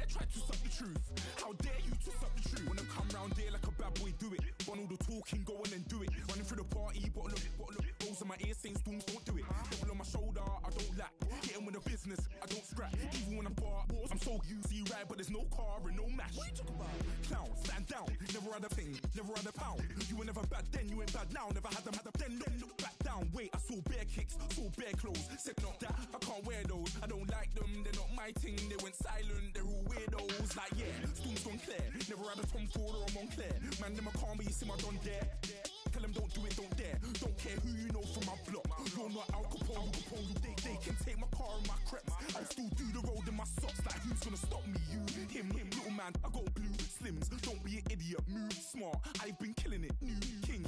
dare try to suck the truth? How dare you to suck the truth? Wanna come round there like a bad boy, do it. Want all the talking, go on and do it. Running through the party, bottle up. Rolls in my ear saying storms, don't do it. Devil on my shoulder, I don't lack. Hitting with the business, I don't scrap. Even when I'm far, I'm so easy ride, but there's no car and no match. What you talking about? Clown, stand down. Never had a thing, never had a pound. You were never bad then, you ain't bad now. Never had them, then look back down. Wait, I saw bare kicks, saw bare clothes. Said not that, I can't wear those. I don't like them, they're not my thing. They went silent, they're all weirdos. Like yeah, storm's gone clear. Never had a Tom Ford or a Montclair. Man, them a calm, but you see my don dare. Tell them don't do it, don't dare. Don't care who you know from my block. You're not Al Capone, they can take my car and my creps. I'll still do the road in my socks. Like who's gonna stop me? You, him, little man. I got blue slims. Don't be an idiot, move smart. I've been killing it, new king.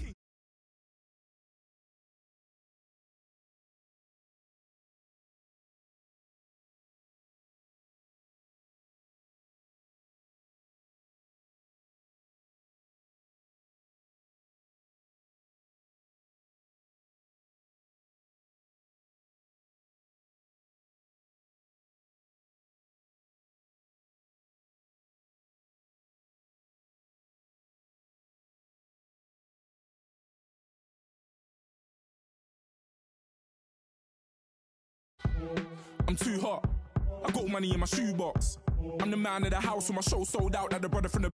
I'm too hot. I got money in my shoebox. I'm the man of the house when my show sold out like the brother from the.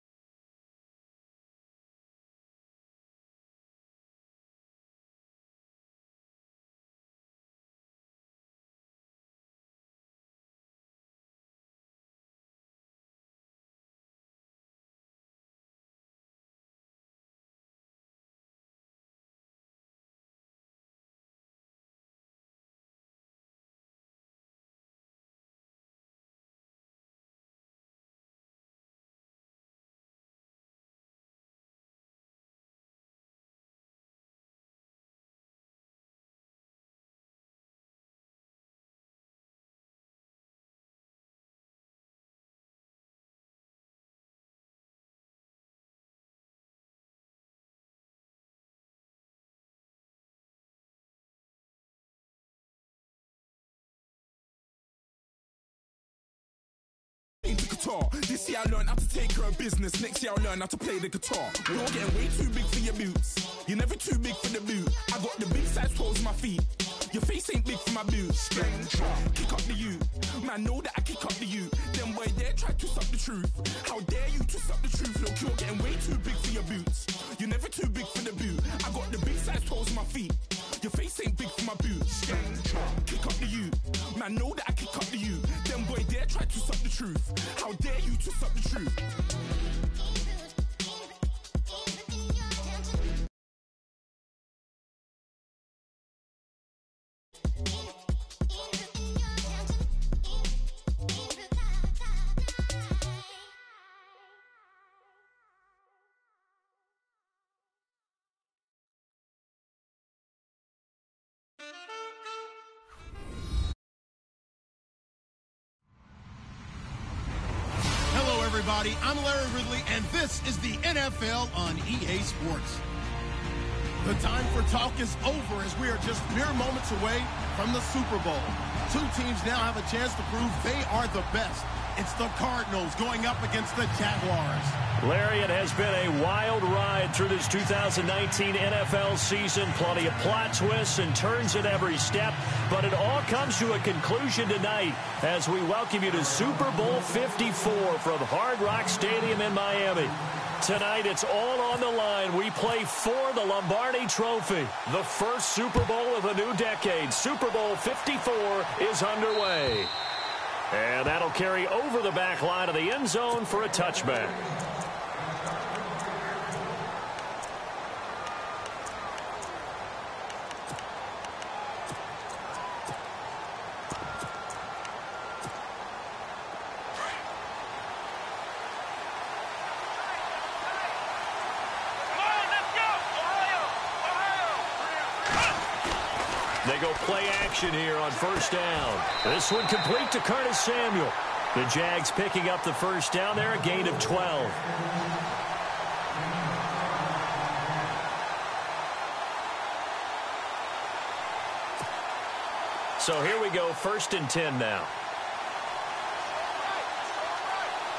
Into guitar. This year I learned how to take care of business. Next year I'll learn how to play the guitar. You're getting way too big for your boots. You're never too big for the boot. I got the big size toes on my feet. Your face ain't big for my boots. Kick up the you. Man, know that I kick up the you. Them boy there try to suck the truth. How dare you to suck the truth? Look, you're getting way too big for your boots. You're never too big for the boot. I got the big size toes on my feet. Your face ain't big for my boots. Kick up the you. Man, know that I kick up the you. Them boy there try to suck the truth. How dare you to suck the truth? Everybody, I'm Larry Ridley, and this is the NFL on EA Sports. The time for talk is over as we are just mere moments away from the Super Bowl. Two teams now have a chance to prove they are the best. It's the Cardinals going up against the Jaguars. Larry, it has been a wild ride through this 2019 NFL season. Plenty of plot twists and turns at every step. But it all comes to a conclusion tonight as we welcome you to Super Bowl 54 from Hard Rock Stadium in Miami. Tonight, it's all on the line. We play for the Lombardi Trophy. The first Super Bowl of the new decade. Super Bowl 54 is underway. And that'll carry over the back line of the end zone for a touchback. They go play action here on first down. This one complete to Curtis Samuel. The Jags picking up the first down there, a gain of 12. So here we go, 1st and 10 now.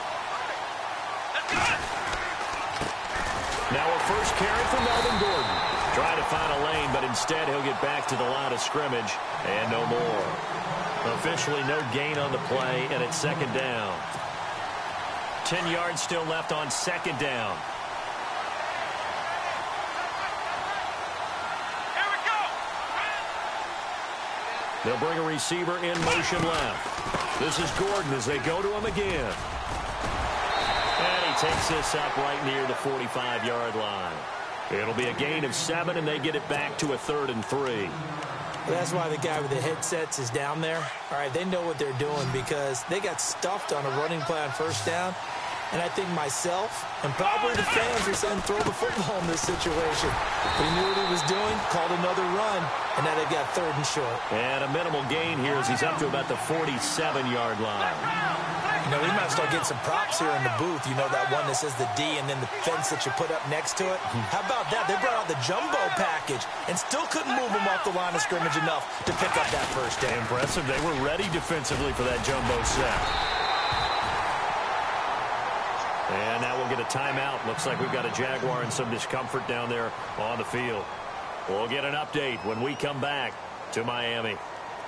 Now a first carry for Melvin Gordon. Trying to find a lane, but instead he'll get back to the line of scrimmage and no more. Officially no gain on the play, and it's second down. 10 yards still left on second down. Here we go. They'll bring a receiver in motion left. This is Gordon as they go to him again. And he takes this up right near the 45-yard line. It'll be a gain of 7, and they get it back to a 3rd and 3. That's why the guy with the headsets is down there. All right, they know what they're doing because they got stuffed on a running play on first down. And I think myself and probably the fans were saying throw the football in this situation. But he knew what he was doing, called another run, and now they've got 3rd and short. And a minimal gain here as he's up to about the 47-yard line. You know, we might start getting some props here in the booth. You know, that one that says the D and then the fence that you put up next to it. How about that? They brought out the jumbo package and still couldn't move them off the line of scrimmage enough to pick up that first down. Impressive. They were ready defensively for that jumbo set. And now we'll get a timeout. Looks like we've got a Jaguar in some discomfort down there on the field. We'll get an update when we come back to Miami.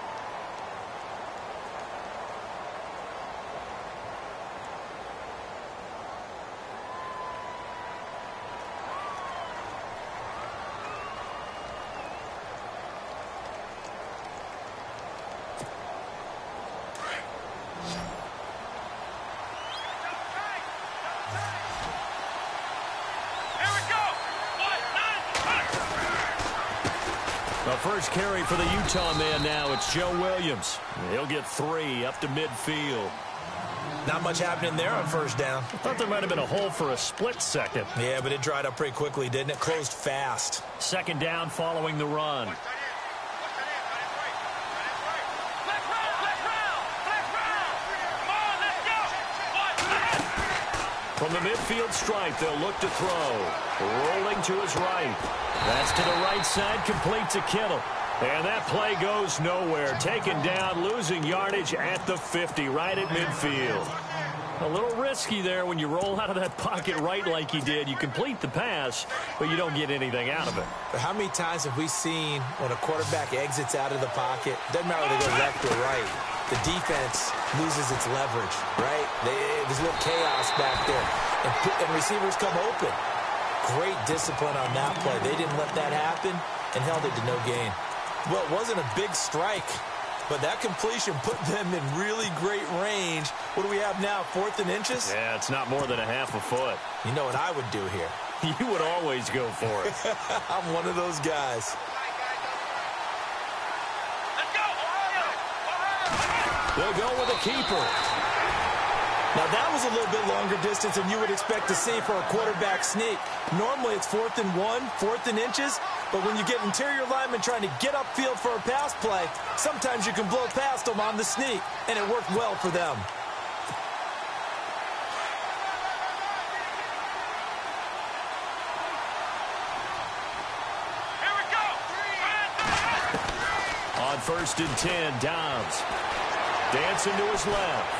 First carry for the Utah man now. It's Joe Williams. He'll get 3 up to midfield. Not much happening there on first down. I thought there might have been a hole for a split second. Yeah, but it dried up pretty quickly, didn't it? Closed fast. Second down following the run. From the midfield stripe, they'll look to throw. Rolling to his right. That's to the right side, complete to Kittle. And that play goes nowhere. Taken down, losing yardage at the 50, right at midfield. A little risky there when you roll out of that pocket right like he did. You complete the pass, but you don't get anything out of it. But how many times have we seen when a quarterback exits out of the pocket, doesn't matter whether they go left or right, the defense loses its leverage, right? There's a little chaos back there. And receivers come open. Great discipline on that play. They didn't let that happen and held it to no gain. Well, it wasn't a big strike, but that completion put them in really great range. What do we have now, 4th and inches? Yeah, it's not more than a half a foot. You know what I would do here? You would always go for it. I'm one of those guys. They'll go with a keeper. Now, that was a little bit longer distance than you would expect to see for a quarterback sneak. Normally, it's 4th and 1, 4th and inches. But when you get interior linemen trying to get upfield for a pass play, sometimes you can blow past them on the sneak, and it worked well for them. Here we go. On 1st and 10, Dobbs. Dancing to his left.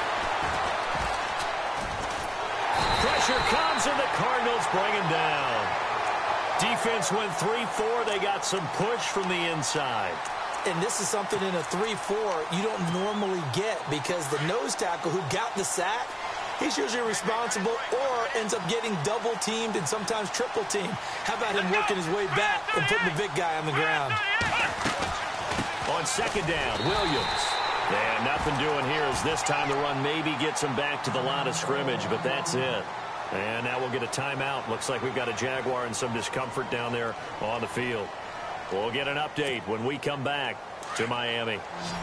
Pressure comes, and the Cardinals bring him down. Defense went 3-4. They got some push from the inside. And this is something in a 3-4 you don't normally get because the nose tackle who got the sack, he's usually responsible or ends up getting double-teamed and sometimes triple-teamed. How about him working his way back and putting the big guy on the ground? On second down, Williams. And nothing doing here as this time the run maybe gets him back to the line of scrimmage, but that's it. And now we'll get a timeout. Looks like we've got a Jaguar in some discomfort down there on the field. We'll get an update when we come back to Miami.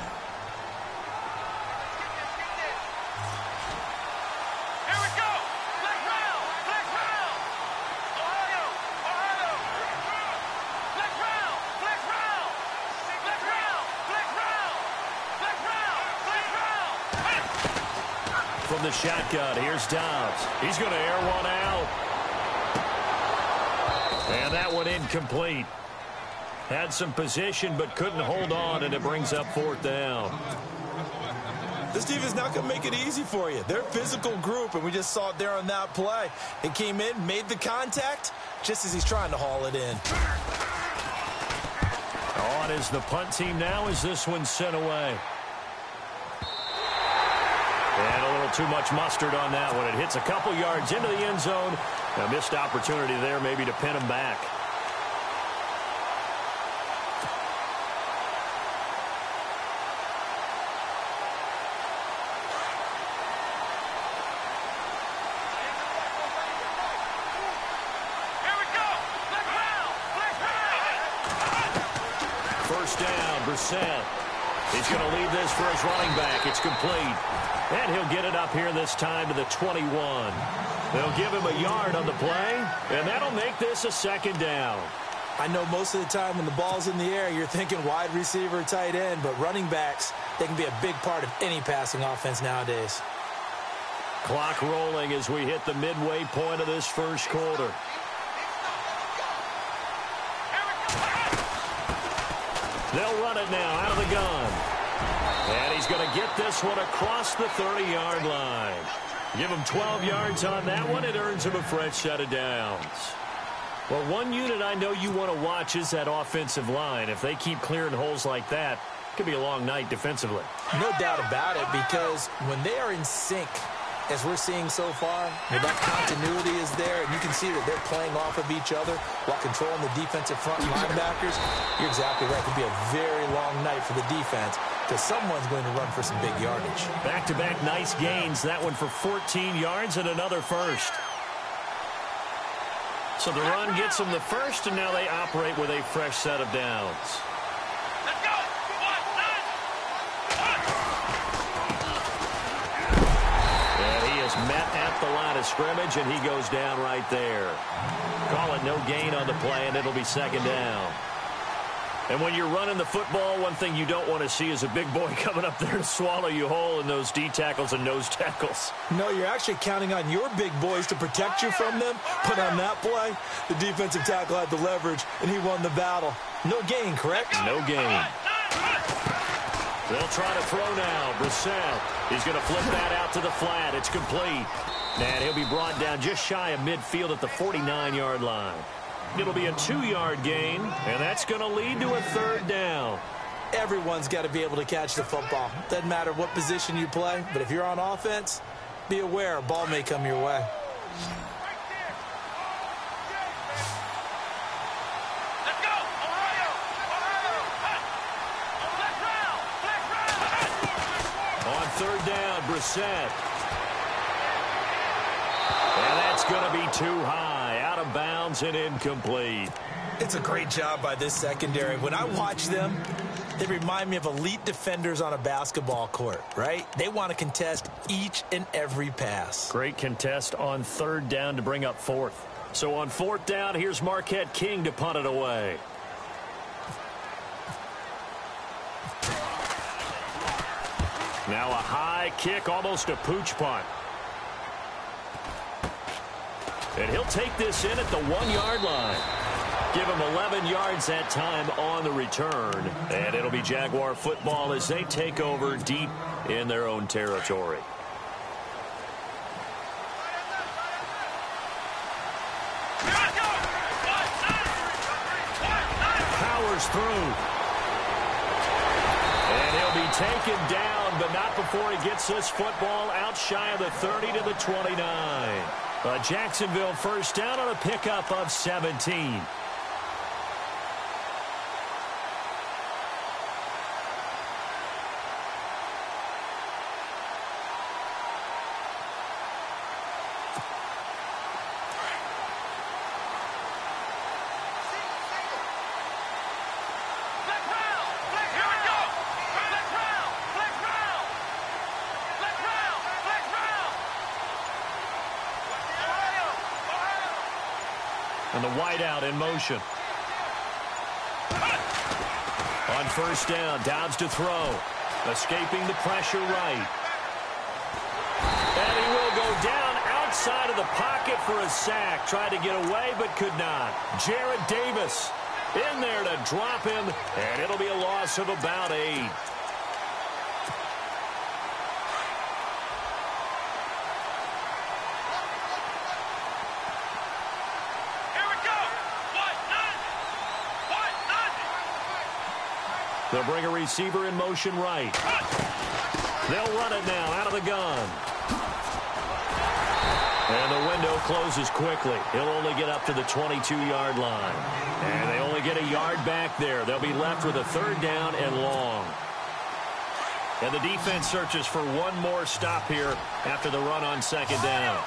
Here we go. Black round. Black round. Ohio. Ohio. Black round. Black round. Black round. Black round. Black round. Black round. From the shotgun, here's Dobbs. He's going to air one out. And that one incomplete. Had some position but couldn't hold on, and it brings up 4th down. This defense is not going to make it easy for you. They're a physical group, and we just saw it there on that play. It came in, made the contact, just as he's trying to haul it in. On is the punt team now as this one's sent away. And a little too much mustard on that one. It hits a couple yards into the end zone. A missed opportunity there maybe to pin him back. First down, Brissett. He's going to leave this for his running back. It's complete. And he'll get it up here this time to the 21. They'll give him a yard on the play, and that'll make this a second down. I know most of the time when the ball's in the air, you're thinking wide receiver, tight end, but running backs, they can be a big part of any passing offense nowadays. Clock rolling as we hit the midway point of this first quarter. They'll run it now out of the gun. And he's going to get this one across the 30-yard line. Give him 12 yards on that one. It earns him a fresh set of downs. Well, one unit I know you want to watch is that offensive line. If they keep clearing holes like that, it could be a long night defensively. No doubt about it, because when they are in sync, as we're seeing so far, that continuity is there, and you can see that they're playing off of each other while controlling the defensive front linebackers. You're exactly right. It could be a very long night for the defense because someone's going to run for some big yardage. Back-to-back nice gains. That one for 14 yards and another first. So the run gets them the first, and now they operate with a fresh set of downs. Let's go! Met at the line of scrimmage, and he goes down right there. Call it no gain on the play, and it'll be second down. And when you're running the football, one thing you don't want to see is a big boy coming up there to swallow you whole in those D tackles and nose tackles. No, you're actually counting on your big boys to protect you from them. But on that play, the defensive tackle had the leverage, and he won the battle. No gain, correct? No gain. They'll try to throw now. Brissett. He's going to flip that out to the flat. It's complete. And he'll be brought down just shy of midfield at the 49-yard line. It'll be a 2-yard gain, and that's going to lead to a third down. Everyone's got to be able to catch the football. Doesn't matter what position you play, but if you're on offense, be aware a ball may come your way. Let's go! Ohio! On third down, Brissett. And that's going to be too high. Out of bounds and incomplete. It's a great job by this secondary. When I watch them, they remind me of elite defenders on a basketball court, right? They want to contest each and every pass. Great contest on third down to bring up fourth. So on fourth down, here's Marquette King to punt it away. Now a high kick, almost a pooch punt. And he'll take this in at the 1-yard line. Give him 11 yards that time on the return. And it'll be Jaguar football as they take over deep in their own territory. Powers through. And he'll be taken down, but not before he gets this football out shy of the 30 to the 29. Jacksonville first down on a pickup of 17. And the wideout in motion. On first down, Downs to throw. Escaping the pressure right. And he will go down outside of the pocket for a sack. Tried to get away, but could not. Jarrad Davis in there to drop him, and it'll be a loss of about 8. They'll bring a receiver in motion right. They'll run it now out of the gun. And the window closes quickly. He'll only get up to the 22-yard line. And they only get a yard back there. They'll be left with a 3rd down and long. And the defense searches for one more stop here after the run on 2nd down.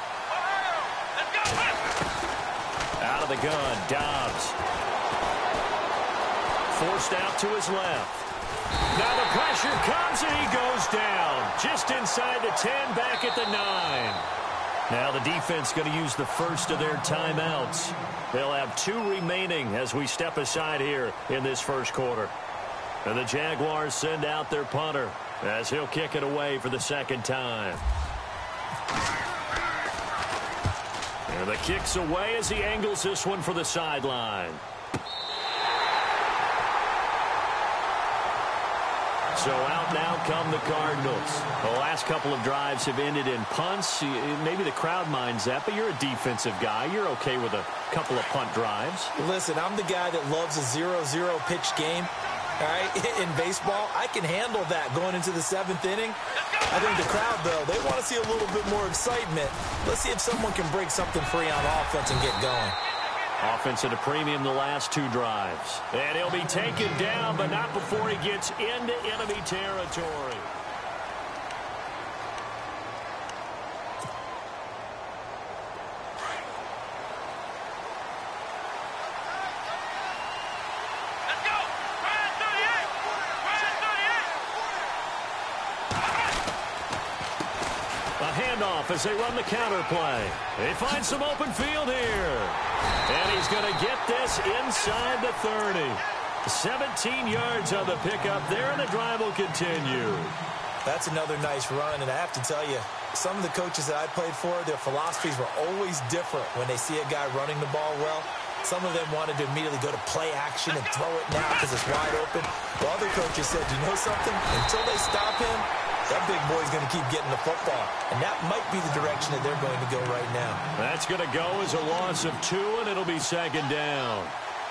Out of the gun, Dobbs. Forced out to his left. Now the pressure comes and he goes down. Just inside the 10, back at the 9. Now the defense going to use the first of their timeouts. They'll have 2 remaining as we step aside here in this first quarter. And the Jaguars send out their punter as he'll kick it away for the 2nd time. And the kick's away as he angles this one for the sideline. So out now come the Cardinals. The last couple of drives have ended in punts. Maybe the crowd minds that, but you're a defensive guy. You're okay with a couple of punt drives. Listen, I'm the guy that loves a 0-0 pitch game. All right, in baseball, I can handle that going into the 7th inning. I think the crowd, though, they want to see a little bit more excitement. Let's see if someone can break something free on offense and get going. Offense at a premium the last 2 drives. And he'll be taken down, but not before he gets into enemy territory. As they run the counter play. They find some open field here. And he's going to get this inside the 30. 17 yards on the pickup there, and the drive will continue. That's another nice run, and I have to tell you, some of the coaches that I played for, their philosophies were always different when they see a guy running the ball well. Some of them wanted to immediately go to play action and throw it now because it's wide open. While other coaches said, you know something? Until they stop him, that big boy's going to keep getting the football. And that might be the direction that they're going to go right now. That's going to go as a loss of 2, and it'll be 2nd down.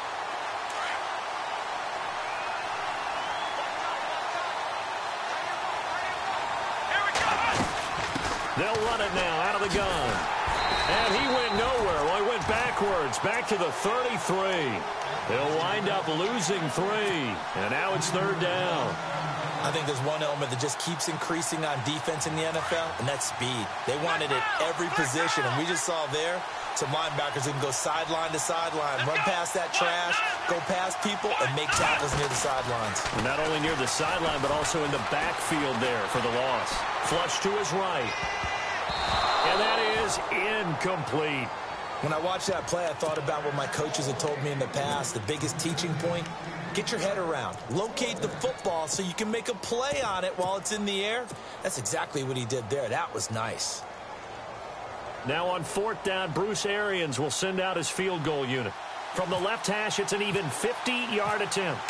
They'll run it now out of the gun. And he went nowhere. Well, he went backwards, back to the 33. They'll wind up losing 3. And now it's 3rd down. I think there's one element that just keeps increasing on defense in the NFL, and that's speed. They want it at every position, and we just saw there some linebackers who can go sideline to sideline, run past that trash, go past people, and make tackles near the sidelines. And not only near the sideline, but also in the backfield there for the loss. Flush to his right. And that is incomplete. When I watched that play, I thought about what my coaches had told me in the past. The biggest teaching point, get your head around. Locate the football so you can make a play on it while it's in the air. That's exactly what he did there. That was nice. Now on 4th down, Bruce Arians will send out his field goal unit. From the left hash, it's an even 50-yard attempt.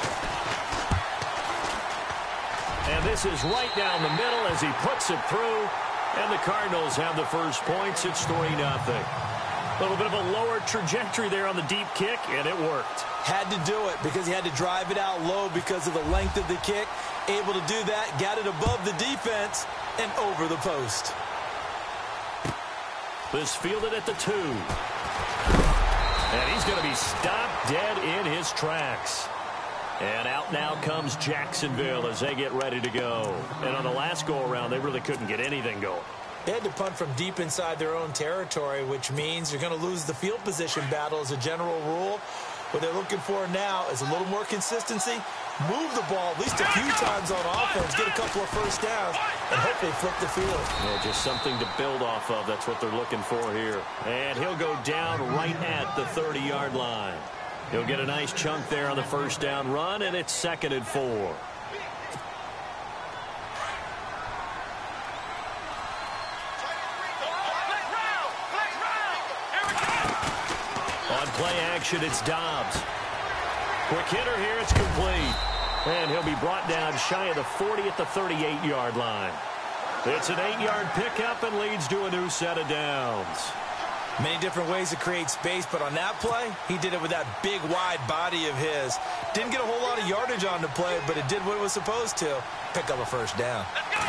And this is right down the middle as he puts it through. And the Cardinals have the first points. It's 3-0. A little bit of a lower trajectory there on the deep kick, and it worked. Had to do it because he had to drive it out low because of the length of the kick. Able to do that, got it above the defense, and over the post. This fielded at the 2. And he's going to be stopped dead in his tracks. And out now comes Jacksonville as they get ready to go. And on the last go-around, they really couldn't get anything going. They had to punt from deep inside their own territory, which means you're going to lose the field position battle as a general rule. What they're looking for now is a little more consistency, move the ball at least a few times on offense, get a couple of first downs, and hopefully flip the field. Yeah, just something to build off of. That's what they're looking for here. And he'll go down right at the 30-yard line. He'll get a nice chunk there on the first down run, and it's 2nd and 4. On play action, it's Dobbs. Quick hitter here, it's complete. And he'll be brought down shy of the 40 at the 38-yard line. It's an 8-yard pickup and leads to a new set of downs. Many different ways to create space, but on that play, he did it with that big, wide body of his. Didn't get a whole lot of yardage on the play, but it did what it was supposed to. Pick up a first down.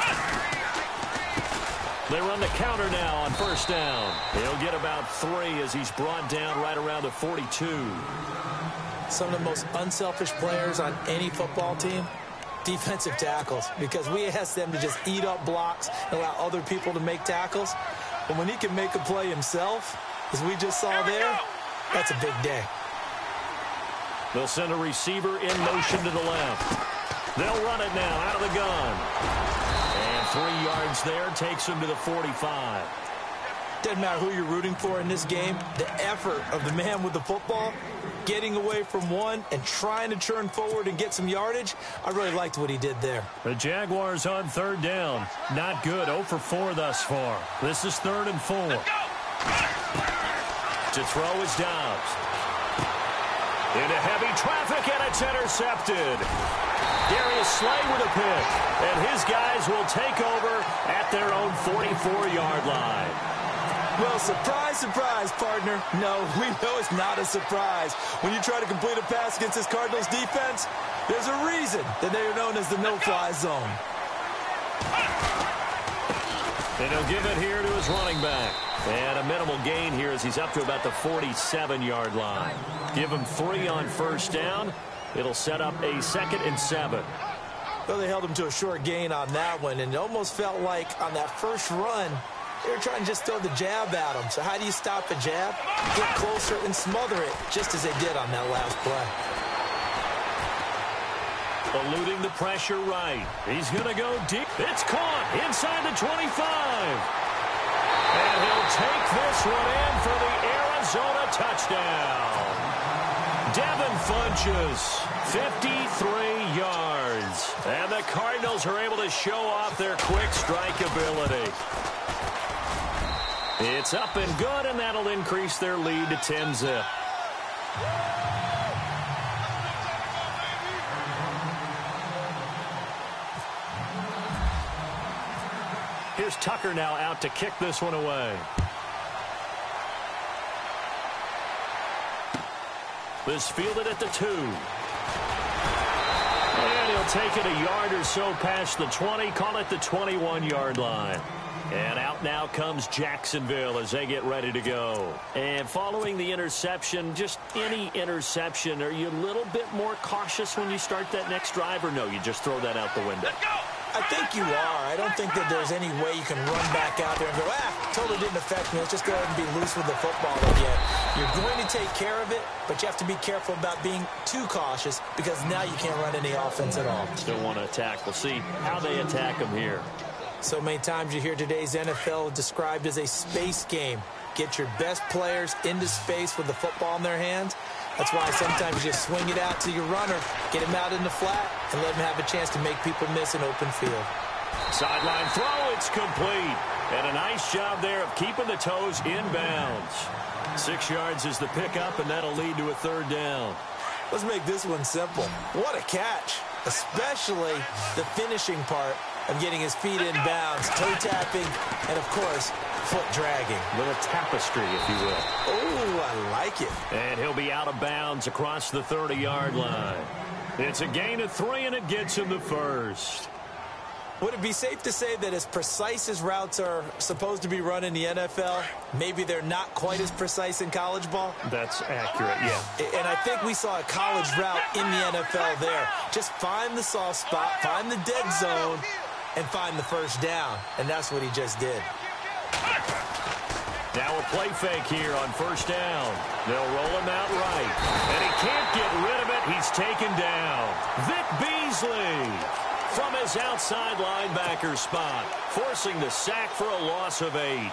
They run the counter now on first down. He'll get about 3 as he's brought down right around the 42. Some of the most unselfish players on any football team, defensive tackles, because we ask them to just eat up blocks and allow other people to make tackles. But when he can make a play himself, as we just saw there, that's a big day. They'll send a receiver in motion to the left. They'll run it now out of the gun. And 3 yards there takes him to the 45. Doesn't matter who you're rooting for in this game, the effort of the man with the football, getting away from one and trying to turn forward and get some yardage, I really liked what he did there. The Jaguars on third down. Not good. 0 for 4 thus far. This is 3rd and 4. To throw is Dobbs. Into heavy traffic, and it's intercepted. Darius Slay with a pick, and his guys will take over at their own 44-yard line. Well, surprise, surprise, partner. No, we know it's not a surprise. When you try to complete a pass against this Cardinals defense, there's a reason that they are known as the no-fly zone. And he'll give it here to his running back. And a minimal gain here as he's up to about the 47-yard line. Give him 3 on first down. It'll set up a 2nd and 7. Well, they held him to a short gain on that one, and it almost felt like on that first run, they were trying to just throw the jab at him. So how do you stop a jab? Get closer and smother it, just as they did on that last play. Eluding the pressure right. He's going to go deep. It's caught inside the 25. And he'll take this one in for the Arizona touchdown. Devin Funchess, 53 yards. And the Cardinals are able to show off their quick strike ability. It's up and good, and that'll increase their lead to 10-zip. Here's Tucker now out to kick this one away. This fielded at the 2. And he'll take it a yard or so past the 20, call it the 21-yard line. And out now comes Jacksonville as they get ready to go. And following the interception, just any interception, are you a little bit more cautious when you start that next drive, or no, you just throw that out the window? I think you are. I don't think that there's any way you can run back out there and go, totally didn't affect me. Let's just go ahead and be loose with the football again. You're going to take care of it, but you have to be careful about being too cautious because now you can't run any offense at all. Still want to attack. We'll see how they attack them here. So many times you hear today's NFL described as a space game. Get your best players into space with the football in their hands. That's why sometimes you just swing it out to your runner, get him out in the flat, and let him have a chance to make people miss an open field. Sideline throw, it's complete. And a nice job there of keeping the toes in bounds. 6 yards is the pickup, and that'll lead to a 3rd down. Let's make this one simple. What a catch, especially the finishing part of getting his feet in bounds, toe tapping, and, of course, foot dragging. A little tapestry, if you will. Oh, I like it. And he'll be out of bounds across the 30-yard line. It's a gain of 3, and it gets him the first. Would it be safe to say that as precise as routes are supposed to be run in the NFL, maybe they're not quite as precise in college ball? That's accurate, yeah. And I think we saw a college route in the NFL there. Just find the soft spot, find the dead zone, and find the first down. And that's what he just did. Now a play fake here on first down. They'll roll him out right. And he can't get rid of it. He's taken down. Vic Beasley from his outside linebacker spot, forcing the sack for a loss of 8.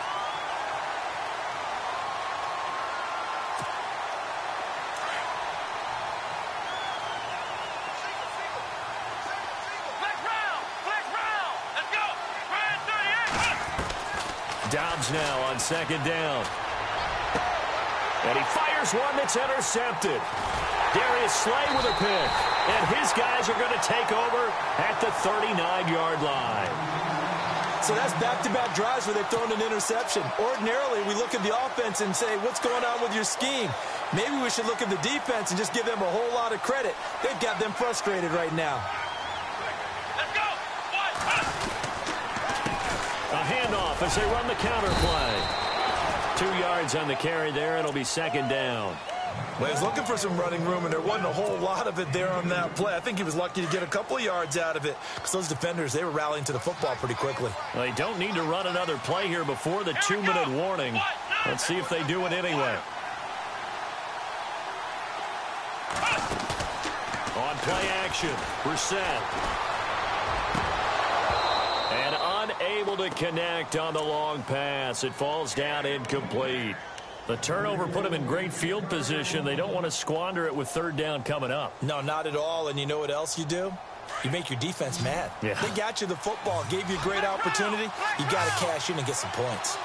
Dobbs now on 2nd down. And he fires one that's intercepted. Darius Slay with a pick. And his guys are going to take over at the 39-yard line. So that's back-to-back drives where they've thrown an interception. Ordinarily, we look at the offense and say, what's going on with your scheme? Maybe we should look at the defense and just give them a whole lot of credit. They've got them frustrated right now. Let's go. A handoff as they run the counter play. 2 yards on the carry there. It'll be second down. Well, he was looking for some running room, and there wasn't a whole lot of it there on that play. I think he was lucky to get a couple of yards out of it because those defenders, they were rallying to the football pretty quickly. They don't need to run another play here before the 2-minute warning. Let's see if they do it anyway. On play action, Brissett. And unable to connect on the long pass. It falls down incomplete. The turnover put them in great field position. They don't want to squander it with third down coming up. No, not at all. And you know what else you do? You make your defense mad. Yeah. They got you the football, gave you a great opportunity. You got to cash in and get some points.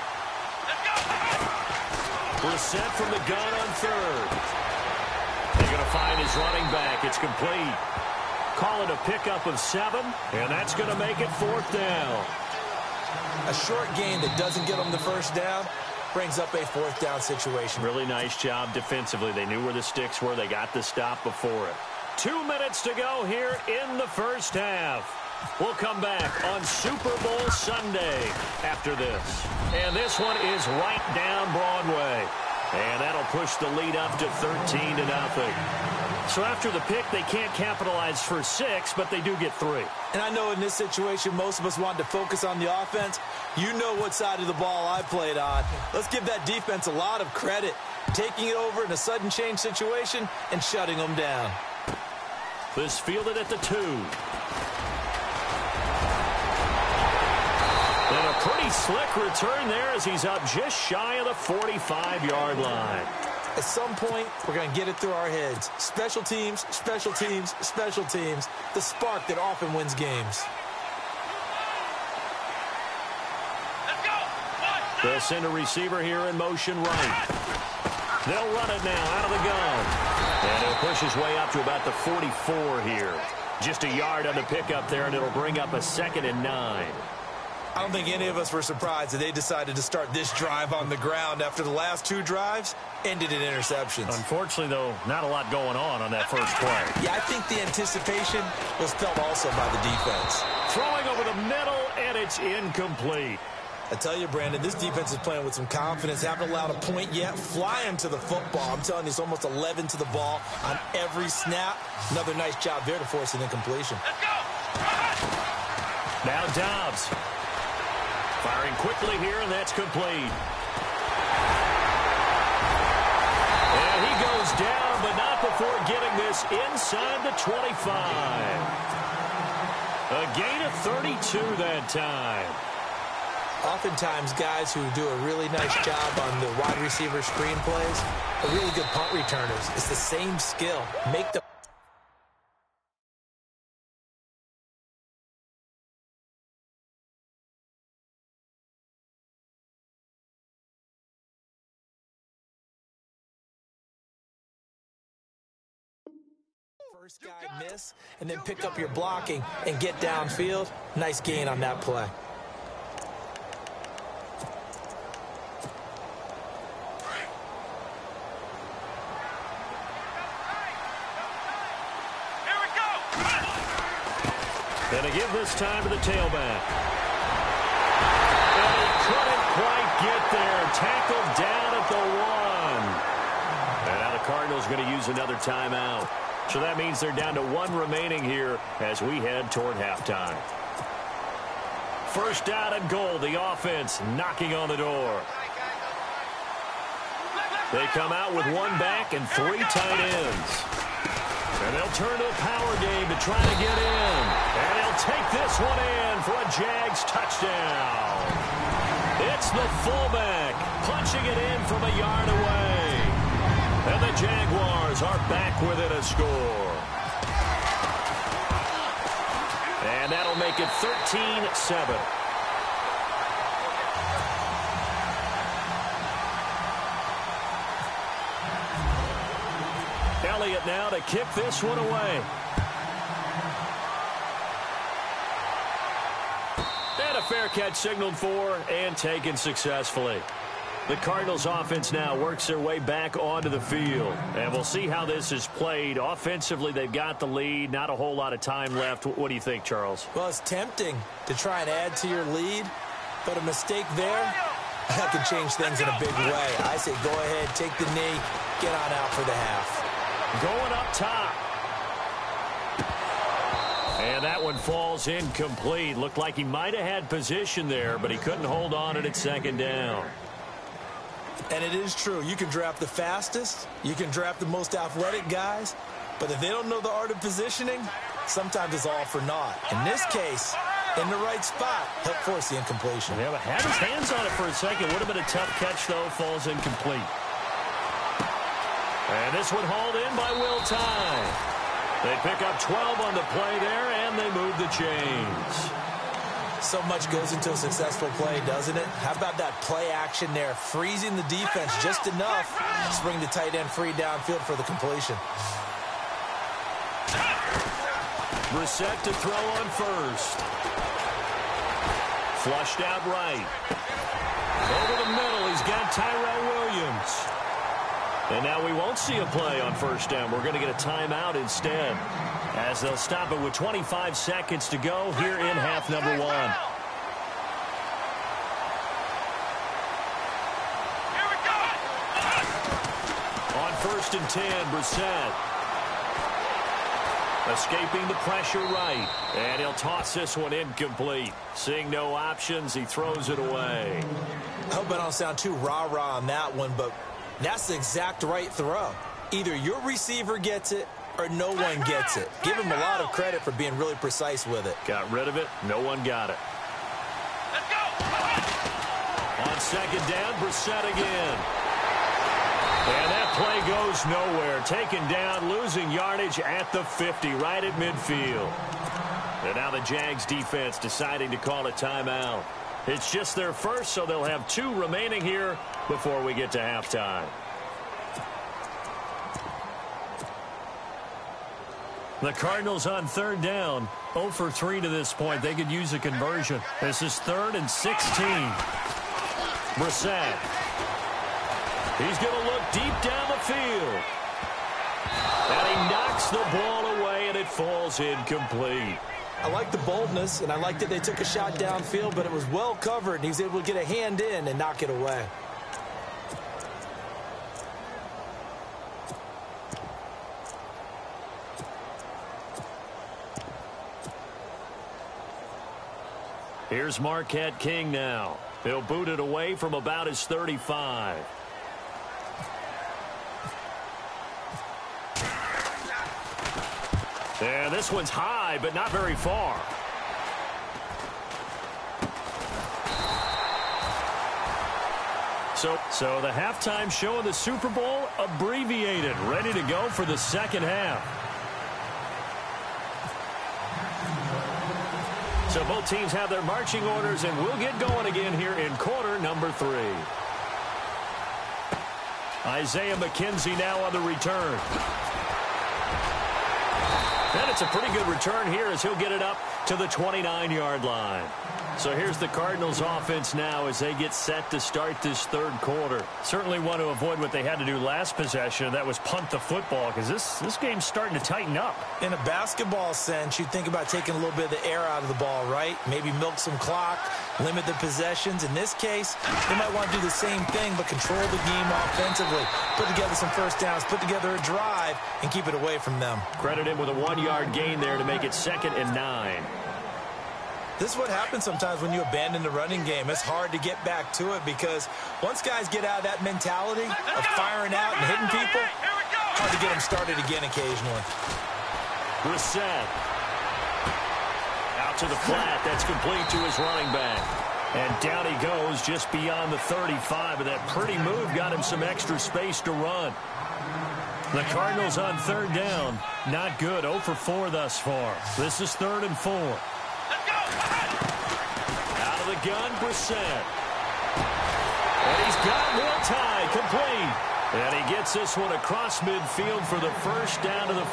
Brissett from the gun on third. They're going to find his running back. It's complete. Call it a pickup of 7, and that's going to make it fourth down. A short gain that doesn't get them the first down brings up a fourth down situation. Really nice job defensively. They knew where the sticks were. They got the stop before it. 2 minutes to go here in the first half. We'll come back on Super Bowl Sunday after this. And this one is right down Broadway. And that'll push the lead up to 13-0. So after the pick, they can't capitalize for 6, but they do get 3. And I know in this situation, most of us wanted to focus on the offense. You know what side of the ball I played on. Let's give that defense a lot of credit. Taking it over in a sudden change situation and shutting them down. This fielded at the 2. And a pretty slick return there as he's up just shy of the 45-yard line. At some point, we're going to get it through our heads. Special teams, special teams, special teams. The spark that often wins games. They'll send a receiver here in motion right. They'll run it now out of the gun. And he'll push his way up to about the 44 here. Just a yard on the pickup there, and it'll bring up a 2nd and 9. I don't think any of us were surprised that they decided to start this drive on the ground after the last 2 drives ended in interceptions. Unfortunately, though, not a lot going on that first play. Yeah, I think the anticipation was felt also by the defense. Throwing over the middle, and it's incomplete. I tell you, Brandon, this defense is playing with some confidence. Haven't allowed a point yet. Flying to the football. I'm telling you, it's almost 11 to the ball on every snap. Another nice job there to force an incompletion. Let's go. Now Dobbs. Firing quickly here, and that's complete. And he goes down, but not before getting this inside the 25. A gain of 32 that time. Oftentimes, guys who do a really nice job on the wide receiver screen plays are really good punt returners. It's the same skill. Make the first guy miss and then pick up your blocking and get downfield. Nice gain on that play. Gonna give this time to the tailback. And he couldn't quite get there. Tackled down at the 1. And now the Cardinals going to use another timeout. So that means they're down to 1 remaining here as we head toward halftime. First down and goal. The offense knocking on the door. They come out with 1 back and 3 tight ends. And they'll turn to a power game to try to get in. And he'll take this one in for a Jags touchdown. It's the fullback punching it in from a yard away. And the Jaguars are back within a score. And that'll make it 13-7. Elliott now to kick this one away. And a fair catch signaled for and taken successfully. The Cardinals offense now works their way back onto the field. And we'll see how this is played. Offensively, they've got the lead. Not a whole lot of time left. What do you think, Charles? Well, it's tempting to try and add to your lead, but a mistake there, that could change things in a big way. I say go ahead, take the knee, get on out for the half. Going up top. And that one falls incomplete. Looked like he might have had position there, but he couldn't hold on it at second down. And it is true. You can draft the fastest. You can draft the most athletic guys. But if they don't know the art of positioning, sometimes it's all for naught. In this case, in the right spot, help force the incompletion. Yeah, but had his hands on it for a second. Would have been a tough catch, though. Falls incomplete. And this one hauled in by Will Tye. They pick up 12 on the play there, and they move the chains. So much goes into a successful play, doesn't it? How about that play action there? Freezing the defense just enough to bring the tight end free downfield for the completion. Brissett to throw on first. Flushed out right. Over the middle, he's got Tyrell Williams. And now we won't see a play on first down. We're going to get a timeout instead, as they'll stop it with 25 seconds to go here in half number one. Here we go. On first and 10, Brissett. Escaping the pressure right. And he'll toss this one incomplete. Seeing no options, he throws it away. I hope I don't sound too rah-rah on that one, but that's the exact right throw. Either your receiver gets it or no one gets it. Give him a lot of credit for being really precise with it. Got rid of it. No one got it. Let's go. On second down, Brissett again. And that play goes nowhere. Taken down, losing yardage at the 50, right at midfield. And now the Jags defense deciding to call a timeout. It's just their first, so they'll have 2 remaining here before we get to halftime. The Cardinals on third down, 0 for 3 to this point. They could use a conversion. This is 3rd and 16. Brissett. He's going to look deep down the field. And he knocks the ball away, and it falls incomplete. I like the boldness, and I like that they took a shot downfield, but it was well covered, and he was able to get a hand in and knock it away. Here's Marquette King now. He'll boot it away from about his 35. And this one's high, but not very far. So the halftime show of the Super Bowl abbreviated, ready to go for the second half. So both teams have their marching orders, and we'll get going again here in quarter number 3. Isaiah McKenzie now on the return. And it's a pretty good return here as he'll get it up to the 29-yard line. So here's the Cardinals offense now as they get set to start this third quarter. Certainly want to avoid what they had to do last possession, and that was punt the football, because this game's starting to tighten up. In a basketball sense, you think about taking a little bit of the air out of the ball, right? Maybe milk some clock, limit the possessions. In this case, they might want to do the same thing, but control the game offensively. Put together some first downs, put together a drive, and keep it away from them. Credit him with a 1-yard gain there to make it 2nd and 9. This is what happens sometimes when you abandon the running game. It's hard to get back to it because once guys get out of that mentality of firing out and hitting people, hard to get them started again occasionally. Brissett. Out to the flat. That's complete to his running back. And down he goes just beyond the 35. And that pretty move got him some extra space to run. The Cardinals on third down. Not good. 0 for 4 thus far. This is 3rd and 4. Out of the gun, Brissett. And he's got Will Tye complete. And he gets this one across midfield for the first down to the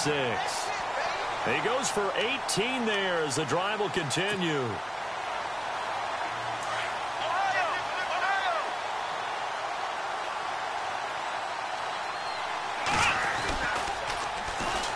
46. He goes for 18 there as the drive will continue.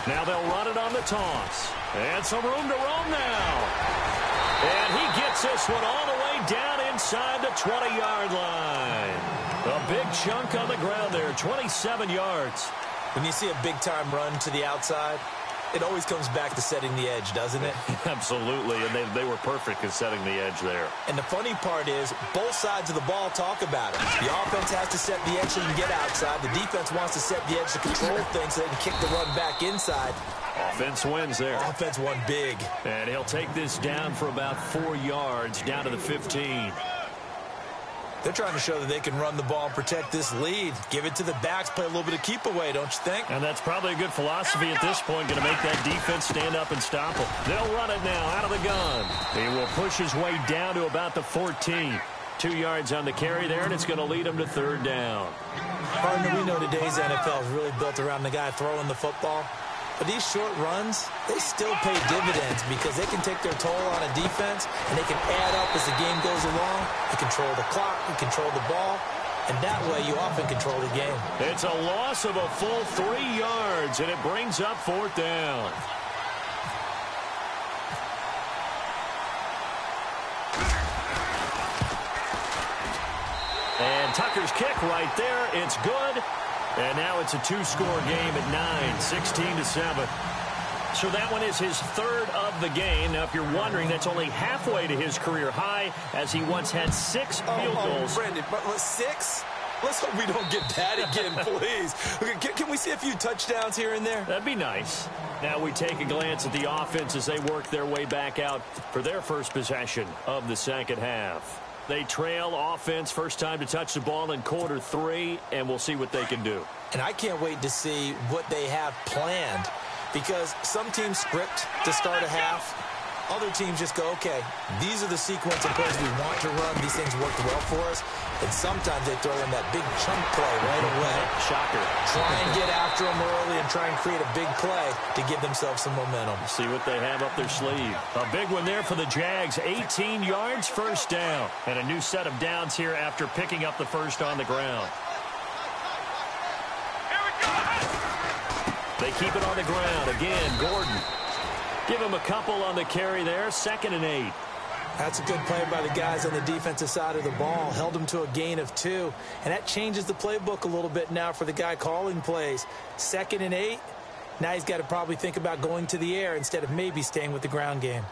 Now they'll run it on the toss. And some room to roam now. And he gets this one all the way down inside the 20-yard line. A big chunk on the ground there, 27 yards. When you see a big-time run to the outside, it always comes back to setting the edge, doesn't it? Absolutely, and they were perfect in setting the edge there. And the funny part is, both sides of the ball talk about it. The offense has to set the edge so you can get outside. The defense wants to set the edge to control things so they can kick the run back inside. Offense wins there. Offense won big. And he'll take this down for about 4 yards, down to the 15. They're trying to show that they can run the ball and protect this lead. Give it to the backs, play a little bit of keep away, don't you think? And that's probably a good philosophy at this point, going to make that defense stand up and stop them. They'll run it now out of the gun. He will push his way down to about the 14. 2 yards on the carry there, and it's going to lead him to third down. Partner, we know today's NFL is really built around the guy throwing the football. But these short runs, they still pay dividends because they can take their toll on a defense, and they can add up as the game goes along. You control the clock, you control the ball, and that way you often control the game. It's a loss of a full 3 yards, and it brings up fourth down. And Tucker's kick right there. It's good. And now it's a two-score game at 9, 16-7. So that one is his third of the game. Now, if you're wondering, that's only halfway to his career high, as he once had 6 field goals. Brendan, but 6? Let's hope we don't get that again, please. Can we see a few touchdowns here and there? That'd be nice. Now we take a glance at the offense as they work their way back out for their first possession of the second half. They trail offense, first time to touch the ball in quarter 3, and we'll see what they can do. And I can't wait to see what they have planned, because some teams script to start a half. Other teams just go, okay, these are the sequence of plays we want to run. These things worked well for us. And sometimes they throw in that big chunk play right away. Shocker. Try and get after them early and try and create a big play to give themselves some momentum. See what they have up their sleeve. A big one there for the Jags. 18 yards, first down. And a new set of downs here after picking up the first on the ground. Here we go. They keep it on the ground. Again, Gordon. Give him a couple on the carry there. 2nd and 8. That's a good play by the guys on the defensive side of the ball. Held them to a gain of 2. And that changes the playbook a little bit now for the guy calling plays. 2nd and 8. Now he's got to probably think about going to the air instead of maybe staying with the ground game.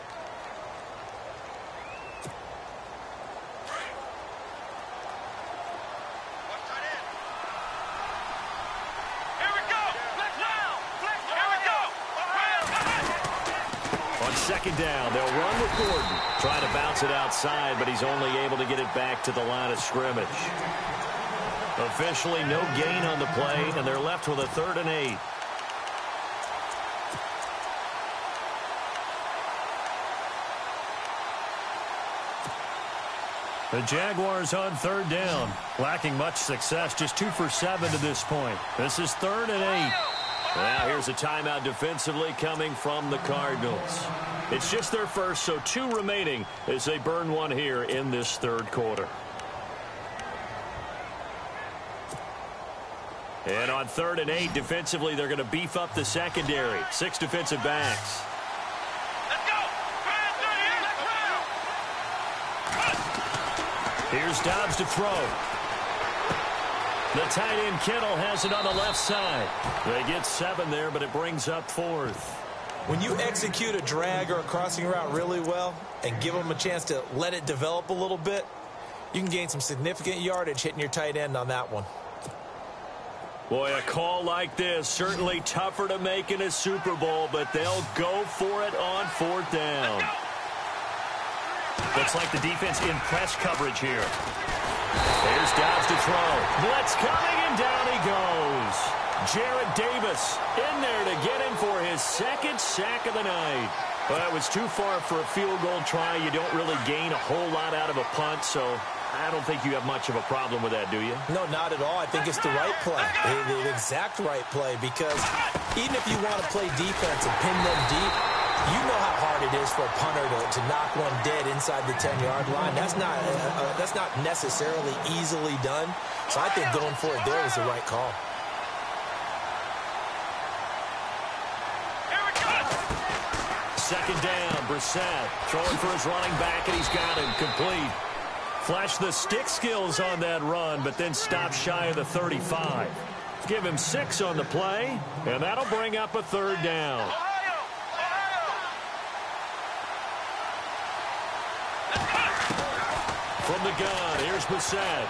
Second down, they'll run with Gordon. Trying to bounce it outside, but he's only able to get it back to the line of scrimmage. Officially no gain on the play, and they're left with a 3rd and 8. The Jaguars on 3rd down. Lacking much success, just 2 for 7 to this point. This is 3rd and 8. Now here's a timeout defensively coming from the Cardinals. It's just their first, so 2 remaining as they burn one here in this 3rd quarter. And on 3rd and 8, defensively, they're going to beef up the secondary. 6 defensive backs. Let's go. Here's Dobbs to throw. The tight end Kittle has it on the left side. They get 7 there, but it brings up 4th. When you execute a drag or a crossing route really well and give them a chance to let it develop a little bit, you can gain some significant yardage hitting your tight end on that one. Boy, a call like this, certainly tougher to make in a Super Bowl, but they'll go for it on 4th down. Looks like the defense in press coverage here. Here's Dobbs to throw. Blitz coming, and down he goes. Jarrad Davis in there to get him for his 2nd sack of the night. Well, it was too far for a field goal try. You don't really gain a whole lot out of a punt, so I don't think you have much of a problem with that, do you? No, not at all. I think it's the right play, the exact right play, because even if you want to play defense and pin them deep, you know how hard it is for a punter to knock one dead inside the 10-yard line. That's not necessarily easily done. So I think going for it there was the right call. second down. Brissett throwing for his running back, and he's got him complete. Flash the stick skills on that run, but then stop shy of the 35. Give him 6 on the play, and that'll bring up a third down. From the gun, here's Brissett.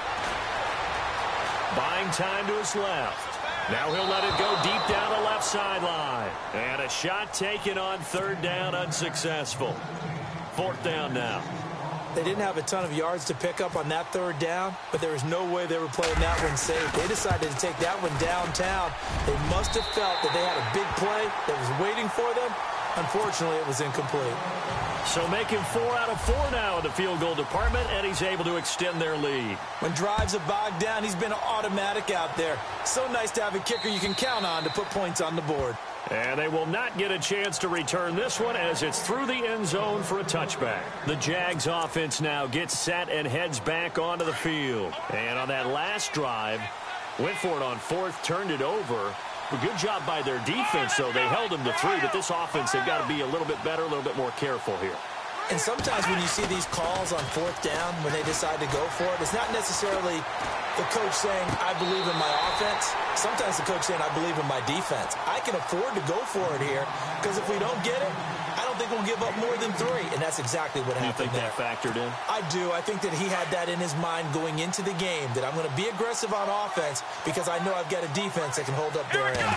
Buying time to his left. Now he'll let it go deep down the left sideline. And a shot taken on third down, unsuccessful. Fourth down now. They didn't have a ton of yards to pick up on that third down, but there was no way they were playing that one safe. They decided to take that one downtown. They must have felt that they had a big play that was waiting for them. Unfortunately, it was incomplete. So making 4 out of 4 now in the field goal department, and he's able to extend their lead. When drives are bogged down, he's been automatic out there. So nice to have a kicker you can count on to put points on the board. And they will not get a chance to return this one as it's through the end zone for a touchback. The Jags offense now gets set and heads back onto the field. And on that last drive, went for it on fourth, turned it over. A good job by their defense, though. They held them to 3, but this offense, they've got to be a little bit better, a little bit more careful here. And sometimes when you see these calls on fourth down, when they decide to go for it, it's not necessarily the coach saying, I believe in my offense. Sometimes the coach saying, I believe in my defense. I can afford to go for it here because if we don't get it, I don't think we'll give up more than 3. And that's exactly what happened there. You think that factored in? I do. I think that he had that in his mind going into the game, that I'm going to be aggressive on offense because I know I've got a defense that can hold up their end.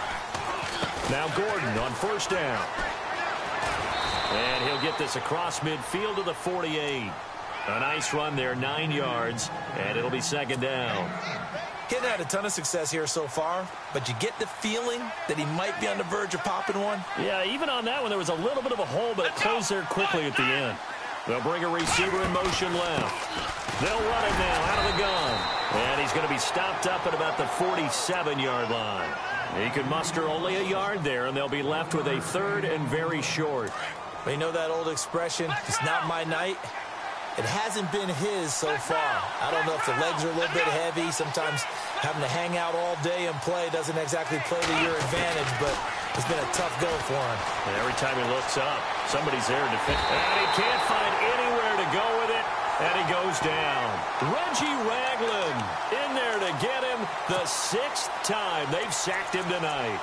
Now Gordon on first down. And he'll get this across midfield to the 48. A nice run there, 9 yards, and it'll be second down. He hasn't had a ton of success here so far, but you get the feeling that he might be on the verge of popping one. Yeah, even on that one, there was a little bit of a hole, but it closed there quickly at the end. They'll bring a receiver in motion left. They'll run it now out of the gun. And he's going to be stopped up at about the 47-yard line. He could muster only a yard there, and they'll be left with a third and very short. But you know that old expression, it's not my night? It hasn't been his so far. I don't know if the legs are a little bit heavy. Sometimes having to hang out all day and play doesn't exactly play to your advantage, but it's been a tough go for him. And every time he looks up, somebody's there to defend. And he can't find anywhere to go with it, and he goes down. Reggie Ragland in there to get him the 6th time they've sacked him tonight.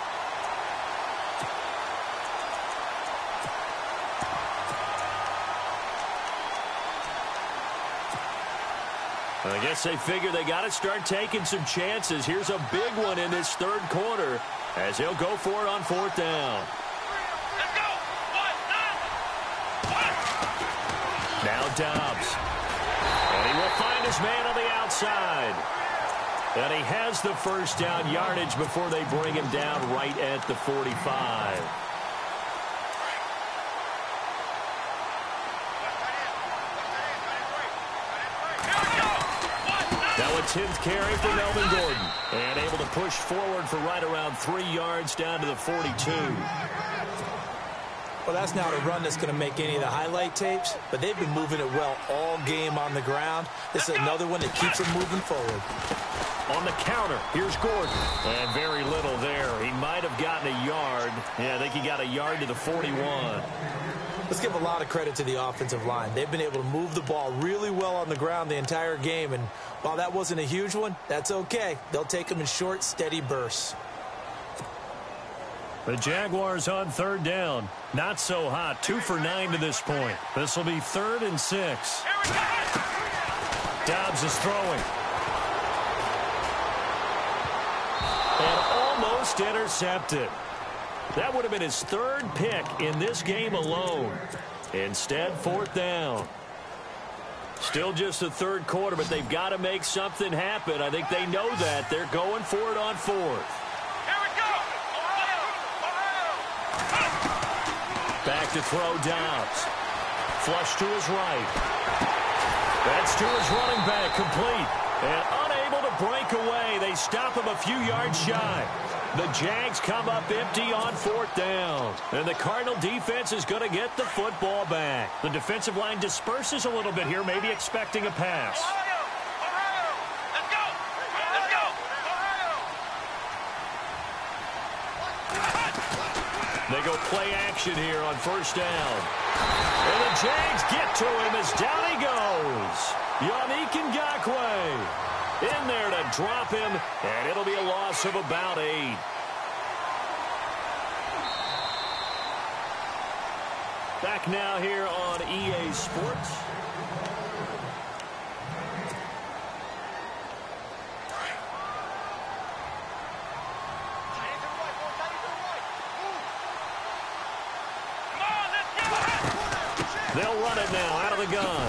I guess they figure they got to start taking some chances. Here's a big one in this third quarter as he'll go for it on fourth down. Let's go. One. Now Dobbs. And he will find his man on the outside. And he has the first down yardage before they bring him down right at the 45. Now a 10th carry for Melvin Gordon. And able to push forward for right around 3 yards down to the 42. Well, that's not a run that's going to make any of the highlight tapes, but they've been moving it well all game on the ground. This is another one that keeps them moving forward. On the counter, here's Gordon. And very little there. He might have gotten a yard. Yeah, I think he got a yard to the 41. Let's give a lot of credit to the offensive line. They've been able to move the ball really well on the ground the entire game, and while that wasn't a huge one, that's okay. They'll take them in short, steady bursts. The Jaguars on third down. Not so hot. 2 for 9 to this point. This will be 3rd and 6. Dobbs is throwing. And almost intercepted. That would have been his 3rd pick in this game alone. Instead, 4th down. Still just the 3rd quarter, but they've got to make something happen. I think they know that. They're going for it on 4th. Back to throw Dobbs. Flush to his right. That's to his running back, complete. And unable to break away. They stop him a few yards shy. The Jags come up empty on 4th down. And the Cardinal defense is going to get the football back. The defensive line disperses a little bit here, maybe expecting a pass. Let's go. Let's go. They go play action here on first down. And the Jags get to him as down he goes. Yannick Ngakoue in there to drop him, and it'll be a loss of about 8. Back now here on EA Sports. They'll run it now out of the gun.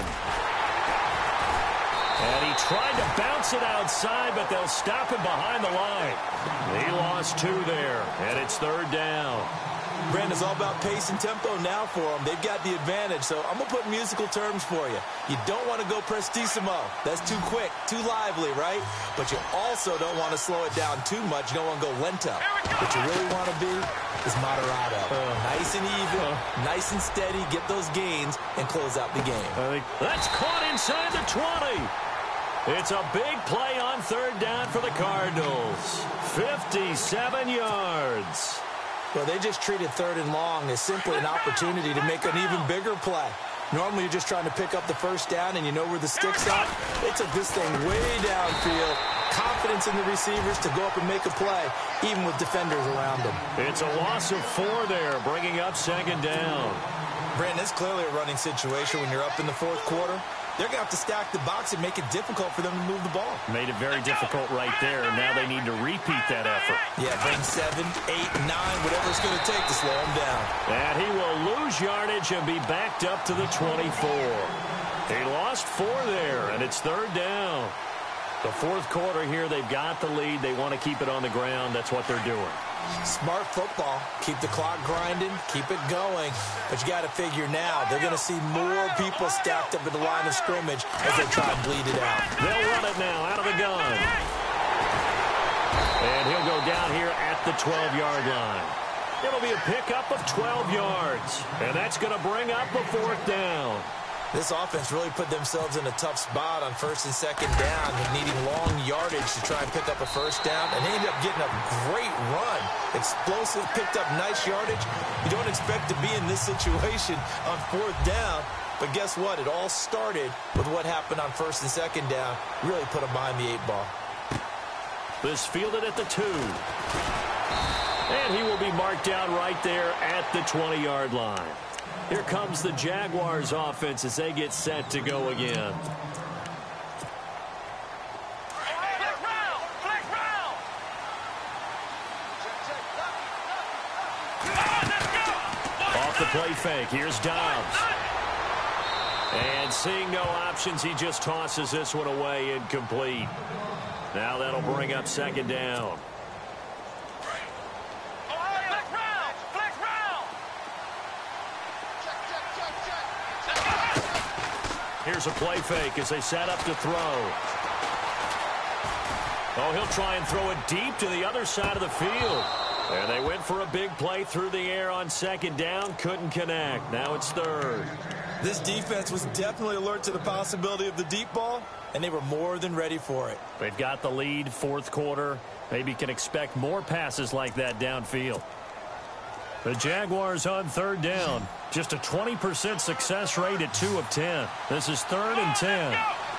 And he tried to bounce it outside, but they'll stop him behind the line. He lost 2 there, and it's third down. Brandon, it's all about pace and tempo now for them. They've got the advantage, so I'm going to put musical terms for you. You don't want to go prestissimo. That's too quick, too lively, right? But you also don't want to slow it down too much. You don't want to go lento. What you really want to be is moderato. Nice and even, nice and steady, get those gains, and close out the game. That's caught inside the 20. It's a big play on third down for the Cardinals. 57 yards. Well, they just treated third and long as simply an opportunity to make an even bigger play. Normally, you're just trying to pick up the first down, and you know where the sticks are. They took this thing way downfield. Confidence in the receivers to go up and make a play, even with defenders around them. It's a loss of 4 there, bringing up second down. Brandon, it's clearly a running situation when you're up in the fourth quarter. They're going to have to stack the box and make it difficult for them to move the ball. Made it very difficult right there. Now they need to repeat that effort. Yeah, bring 7, 8, 9, whatever it's going to take to slow him down. And he will lose yardage and be backed up to the 24. He lost 4 there, and it's third down. The fourth quarter here, they've got the lead. They want to keep it on the ground. That's what they're doing. Smart football. Keep the clock grinding. Keep it going. But you got to figure now, they're going to see more people stacked up at the line of scrimmage as they try and bleed it out. They'll run it now out of the gun. And he'll go down here at the 12-yard line. It'll be a pickup of 12 yards. And that's going to bring up a fourth down. This offense really put themselves in a tough spot on first and second down, needing long yardage to try and pick up a first down, and they ended up getting a great run. Explosive, picked up nice yardage. You don't expect to be in this situation on fourth down, but guess what? It all started with what happened on first and second down. Really put them behind the 8 ball. This fielded at the 2. And he will be marked down right there at the 20-yard line. Here comes the Jaguars offense as they get set to go again. Off the play fake, here's Dobbs. And seeing no options, he just tosses this one away, incomplete. Now that'll bring up second down. Here's a play fake as they set up to throw. Oh, he'll try and throw it deep to the other side of the field. And they went for a big play through the air on second down. Couldn't connect. Now it's third. This defense was definitely alert to the possibility of the deep ball, and they were more than ready for it. They've got the lead, fourth quarter. Maybe can expect more passes like that downfield. The Jaguars on third down. Just a 20% success rate at 2 of 10. This is 3rd and 10.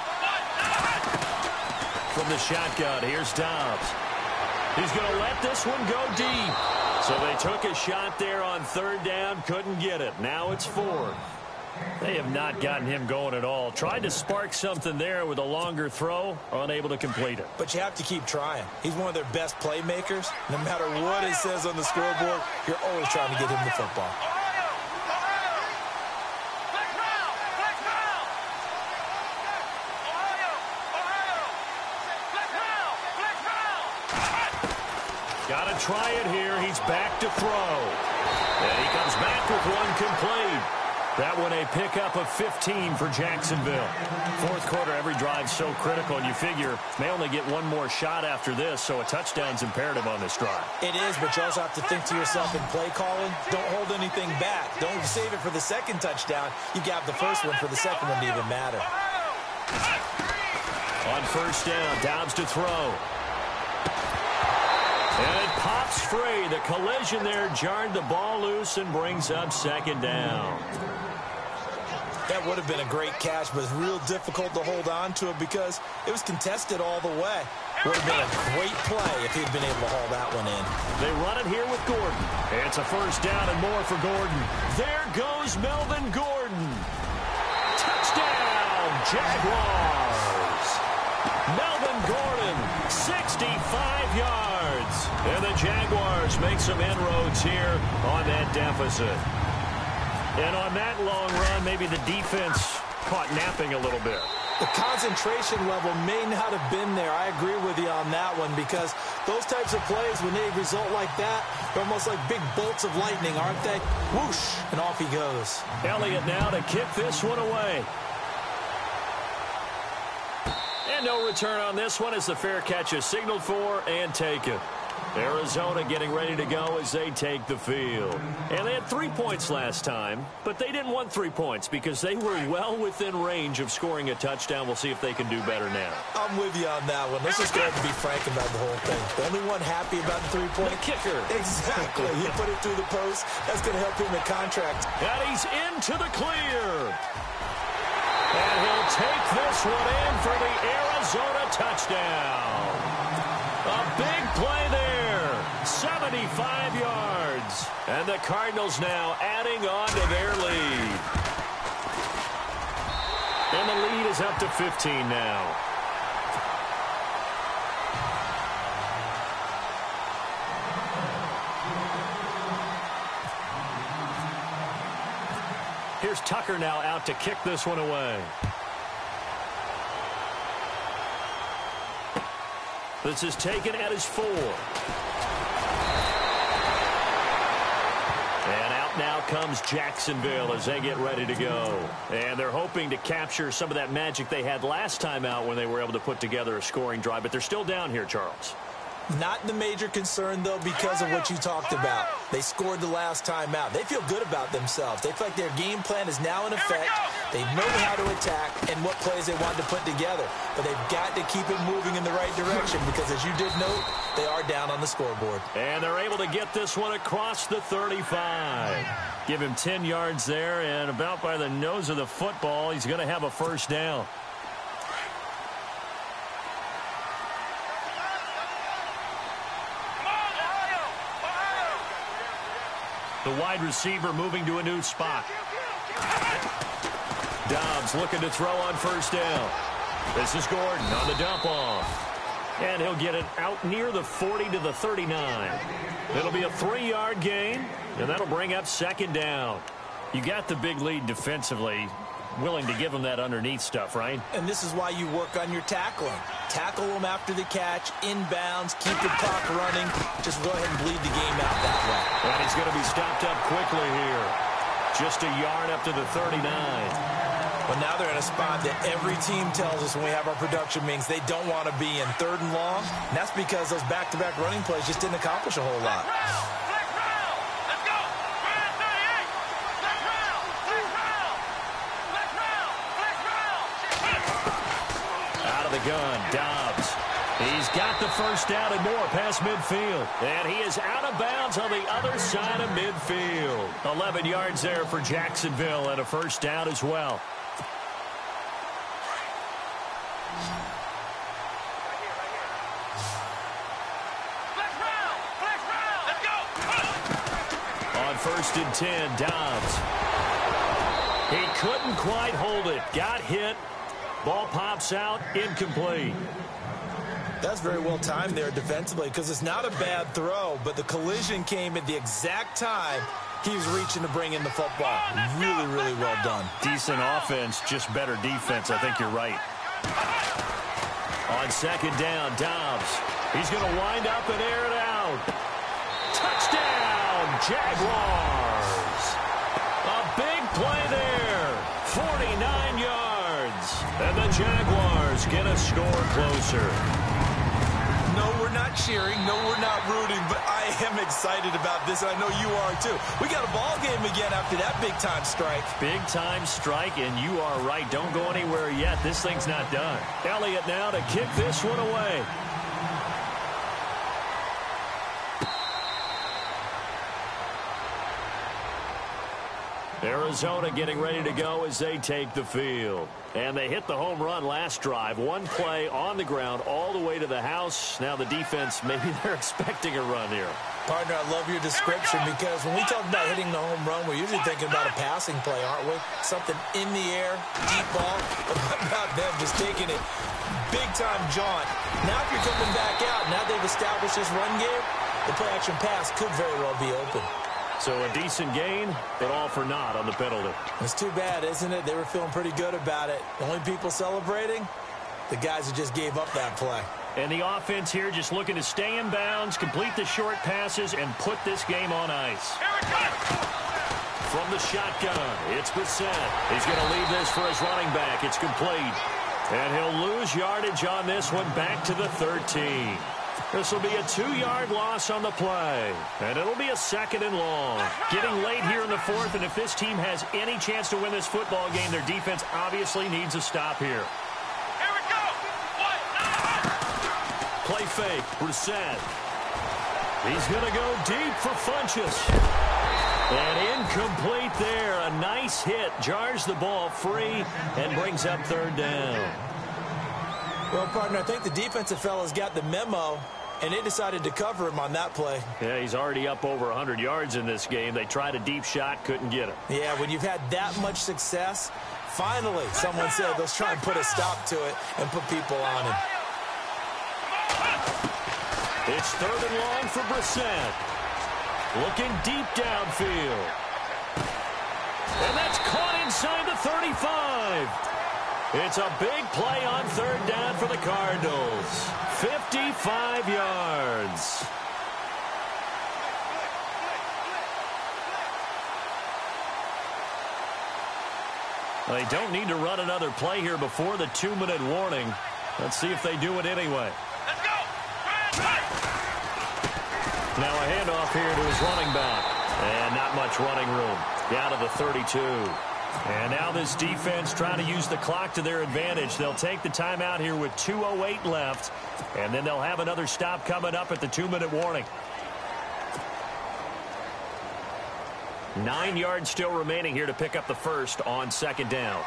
From the shotgun, here's Dobbs. He's going to let this one go deep. So they took a shot there on third down, couldn't get it. Now it's 4th. They have not gotten him going at all. Tried to spark something there with a longer throw, unable to complete it. But you have to keep trying. He's one of their best playmakers. No matter what it says on the scoreboard, you're always trying to get him the football. Got to try it here. He's back to throw. And he comes back with one complete. That one a pickup of 15 for Jacksonville. Fourth quarter, every drive so critical, and you figure may only get one more shot after this, so a touchdown's imperative on this drive. It is, but you also have to think to yourself in play calling, don't hold anything back. Don't save it for the second touchdown. You got the first one for the second one to even matter. On first down, Dobbs to throw. And it pops free. The collision there jarred the ball loose and brings up second down. That would have been a great catch, but it's real difficult to hold on to it because it was contested all the way. Would have been a great play if he'd been able to haul that one in. They run it here with Gordon. It's a first down and more for Gordon. There goes Melvin Gordon. Touchdown, Jaguars. Melvin Gordon, 65 yards. And the Jaguars make some inroads here on that deficit. And on that long run, maybe the defense caught napping a little bit. The concentration level may not have been there. I agree with you on that one because those types of plays, when they result like that, they're almost like big bolts of lightning, aren't they? Whoosh, and off he goes. Elliott now to kick this one away. And no return on this one as the fair catch is signaled for and taken. Arizona getting ready to go as they take the field. And they had 3 points last time, but they didn't want 3 points because they were well within range of scoring a touchdown. We'll see if they can do better now. I'm with you on that one. Let's just go ahead and be frank about the whole thing. The only one happy about the 3-point kicker. Exactly. He put it through the post. That's going to help him in contract. And he's into the clear. And he'll take this one in for the Arizona touchdown. A big play there, 75 yards. And the Cardinals now adding on to their lead. And the lead is up to 15 now. Here's Tucker now out to kick this one away. This is taken at his 4. And out now comes Jacksonville as they get ready to go. And they're hoping to capture some of that magic they had last time out when they were able to put together a scoring drive. But they're still down here, Charles. Not the major concern, though, because of what you talked about. They scored the last time out. They feel good about themselves. They feel like their game plan is now in effect. They know how to attack and what plays they want to put together. But they've got to keep it moving in the right direction because, as you did note, they are down on the scoreboard. And they're able to get this one across the 35. Give him 10 yards there, and about by the nose of the football, he's going to have a first down. The wide receiver moving to a new spot. Dobbs looking to throw on first down. This is Gordon on the dump off. And he'll get it out near the 40 to the 39. It'll be a 3-yard gain, and that'll bring up second down. You got the big lead defensively. Willing to give them that underneath stuff, right? And this is why you work on your tackling. Tackle them after the catch, inbounds, keep the clock running. Just go ahead and bleed the game out that way. And he's going to be stopped up quickly here. Just a yard up to the 39. But now they're in a spot that every team tells us when we have our production meetings they don't want to be in, 3rd and long. And that's because those back-to-back running plays just didn't accomplish a whole lot. Gun, Dobbs. He's got the first down and more past midfield. And he is out of bounds on the other side of midfield. 11 yards there for Jacksonville and a first down as well. On 1st and 10, Dobbs. He couldn't quite hold it. Got hit. Ball pops out, incomplete. That's very well timed there defensively because it's not a bad throw, but the collision came at the exact time he was reaching to bring in the football. Really, really well done. Decent offense, just better defense. I think you're right. On second down, Dobbs. He's going to wind up and air it out. Touchdown, Jaguars. A big play there. 49 yards. And the Jaguars get a score closer. No, we're not cheering. No, we're not rooting. But I am excited about this, and I know you are too. We got a ball game again after that big-time strike. Big-time strike, and you are right. Don't go anywhere yet. This thing's not done. Elliott now to kick this one away. Arizona getting ready to go as they take the field. And they hit the home run last drive. One play on the ground all the way to the house. Now the defense, maybe they're expecting a run here. Partner, I love your description because when we talk about hitting the home run, we're usually thinking about a passing play, aren't we? Something in the air, deep ball. But about them just taking it big-time jaunt. Now if you're coming back out, now they've established this run game, the play-action pass could very well be open. So a decent gain, but all for naught on the penalty. It's too bad, isn't it? They were feeling pretty good about it. The only people celebrating, the guys who just gave up that play. And the offense here just looking to stay in bounds, complete the short passes, and put this game on ice. From the shotgun, it's Brissett. He's going to leave this for his running back. It's complete. And he'll lose yardage on this one back to the 13. This will be a 2-yard loss on the play. And it'll be a 2nd and long. Getting late here in the 4th, and if this team has any chance to win this football game, their defense obviously needs a stop here. Here we go. Play fake, Brissett. He's going to go deep for Funchess. And incomplete there. A nice hit. Jars the ball free and brings up 3rd down. Well, partner, I think the defensive fellas got the memo, and they decided to cover him on that play. Yeah, he's already up over 100 yards in this game. They tried a deep shot, couldn't get it. Yeah, when you've had that much success, finally someone said, let's try and put a stop to it and put people on him. It's 3rd and long for Brissett. Looking deep downfield. And that's caught inside the 35. It's a big play on 3rd down for the Cardinals. 55 yards. They don't need to run another play here before the 2-minute warning. Let's see if they do it anyway. Let's go. Now a handoff here to his running back. And not much running room. Down to the 32. And now this defense trying to use the clock to their advantage. They'll take the timeout here with 2:08 left. And then they'll have another stop coming up at the 2-minute warning. 9 yards still remaining here to pick up the first on 2nd down.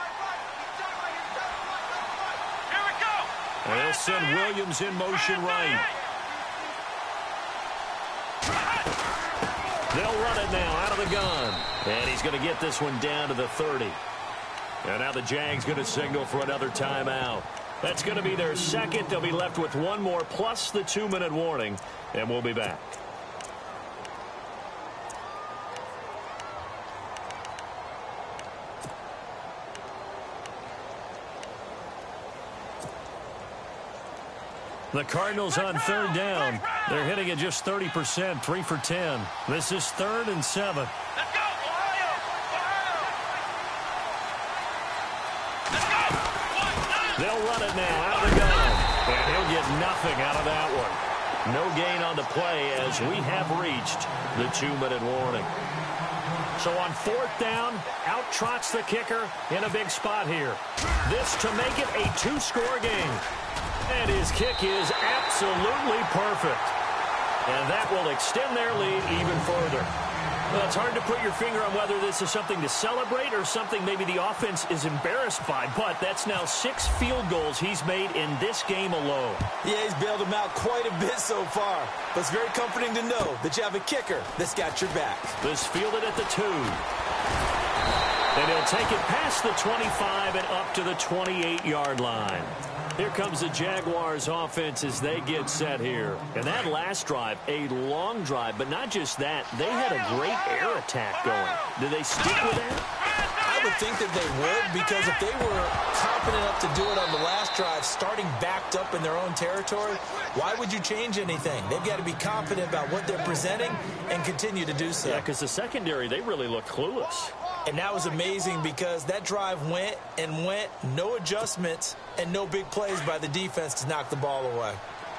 Here we go. And they'll send Williams in motion right. They'll run it now out of the gun. And he's going to get this one down to the 30. And now the Jags going to signal for another timeout. That's going to be their 2nd. They'll be left with 1 more plus the 2-minute warning. And we'll be back. The Cardinals on 3rd down. They're hitting at just 30%, 3 for 10. This is 3rd and 7. Let's go, Ohio! Let's go! They'll run it now out of the gun. And he'll get nothing out of that one. No gain on the play as we have reached the 2-minute warning. So on 4th down, out trots the kicker in a big spot here. This to make it a 2-score game. And his kick is absolutely perfect. And that will extend their lead even further. Well, it's hard to put your finger on whether this is something to celebrate or something maybe the offense is embarrassed by. But that's now 6 field goals he's made in this game alone. Yeah, he's bailed them out quite a bit so far. But it's very comforting to know that you have a kicker that's got your back. This fielded at the 2. And he'll take it past the 25 and up to the 28-yard line. Here comes the Jaguars offense as they get set here. And that last drive, a long drive, but not just that. They had a great air attack going. Do they stick with that? I would think that they would, because if they were confident enough to do it on the last drive, starting backed up in their own territory, why would you change anything? They've got to be confident about what they're presenting and continue to do so. Yeah, because the secondary, they really look clueless. And that was amazing because that drive went and went, no adjustments, and no big plays by the defense to knock the ball away.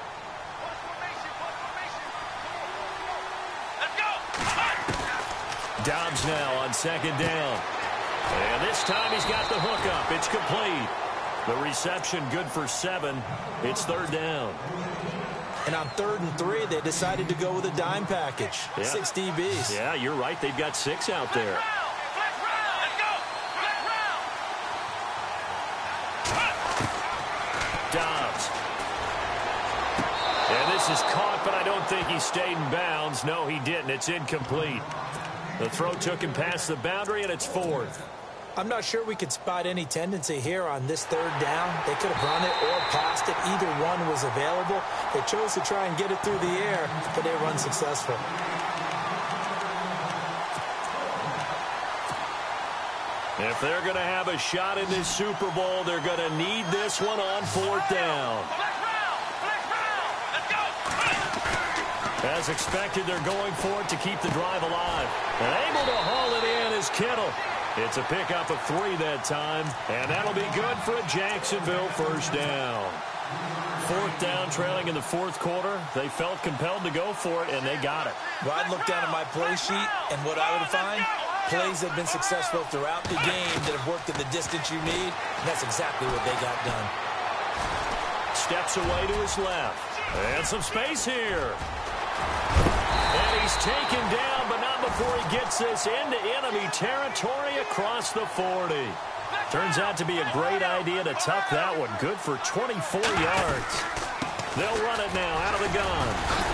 Let's go! Dobbs now on 2nd down. And this time he's got the hook up. It's complete. The reception good for 7. It's 3rd down. And on 3rd and 3, they decided to go with a dime package. Yeah. 6 DBs. Yeah, you're right. They've got 6 out there. This is caught, but I don't think he stayed in bounds. No, he didn't. It's incomplete. The throw took him past the boundary, and it's 4th. I'm not sure we could spot any tendency here on this 3rd down. They could have run it or passed it. Either one was available. They chose to try and get it through the air, but they were unsuccessful. If they're going to have a shot in this Super Bowl, they're going to need this one on 4th down. As expected, they're going for it to keep the drive alive. And able to haul it in is Kittle. It's a pickup of 3 that time, and that'll be good for a Jacksonville 1st down. 4th down, trailing in the 4th quarter. They felt compelled to go for it, and they got it. Well, I'd look down at my play sheet, and what I would find, plays that have been successful throughout the game that have worked in the distance you need, and that's exactly what they got done. Steps away to his left. And some space here. And he's taken down, but not before he gets this into enemy territory across the 40. Turns out to be a great idea to tuck that one. Good for 24 yards. They'll run it now out of the gun.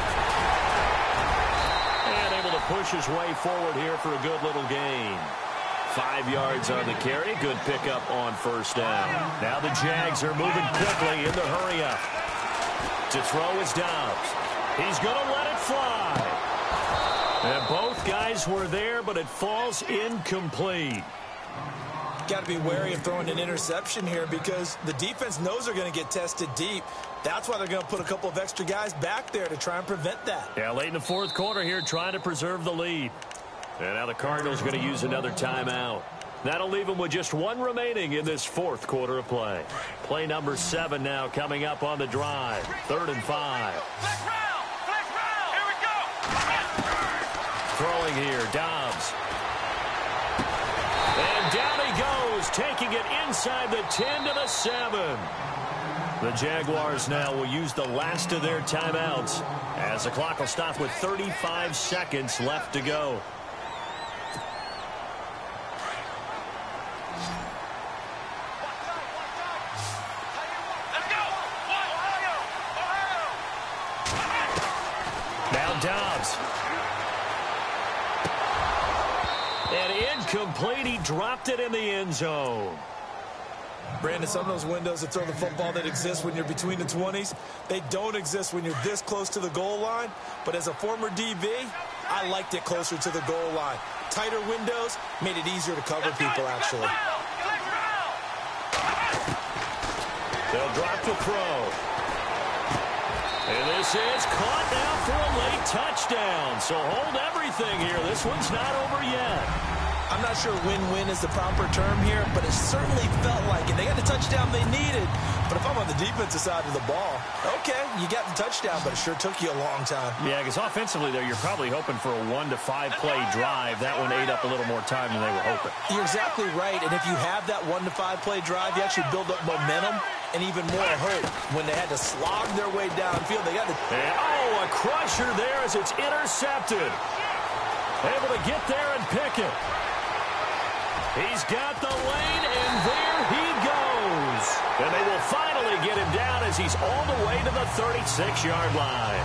And able to push his way forward here for a good little gain. 5 yards on the carry. Good pickup on 1st down. Now the Jags are moving quickly in the hurry-up. To throw is Dobbs. He's going to let it fly. And both guys were there, but it falls incomplete. Got to be wary of throwing an interception here because the defense knows they're going to get tested deep. That's why they're going to put a couple of extra guys back there to try and prevent that. Yeah, late in the 4th quarter here, trying to preserve the lead. And now the Cardinals are going to use another timeout. That'll leave them with just 1 remaining in this 4th quarter of play. Play number 7 now coming up on the drive. 3rd and 5. Here we go. Throwing here, Dobbs. And down he goes, taking it inside the 10 to the 7. The Jaguars now will use the last of their timeouts as the clock will stop with 35 seconds left to go. Now Dobbs. And incomplete. He dropped it in the end zone. Brandon, some of those windows that throw the football that exist when you're between the 20s, they don't exist when you're this close to the goal line. But as a former DB, I liked it closer to the goal line. Tighter windows made it easier to cover people, actually. They'll drop the throw. And this is caught now for a late touchdown. So hold everything here. This one's not over yet. I'm not sure win-win is the proper term here, but it certainly felt like it. They got the touchdown they needed, but if I'm on the defensive side of the ball, okay, you got the touchdown, but it sure took you a long time. Yeah, because offensively, though, you're probably hoping for a 1 to 5 play drive. That one ate up a little more time than they were hoping. You're exactly right, and if you have that 1 to 5 play drive, you actually build up momentum and even more hope. When they had to slog their way downfield, they got to... Oh, a crusher there as it's intercepted. Able to get there and pick it. He's got the lane, and there he goes. And they will finally get him down as he's all the way to the 36-yard line.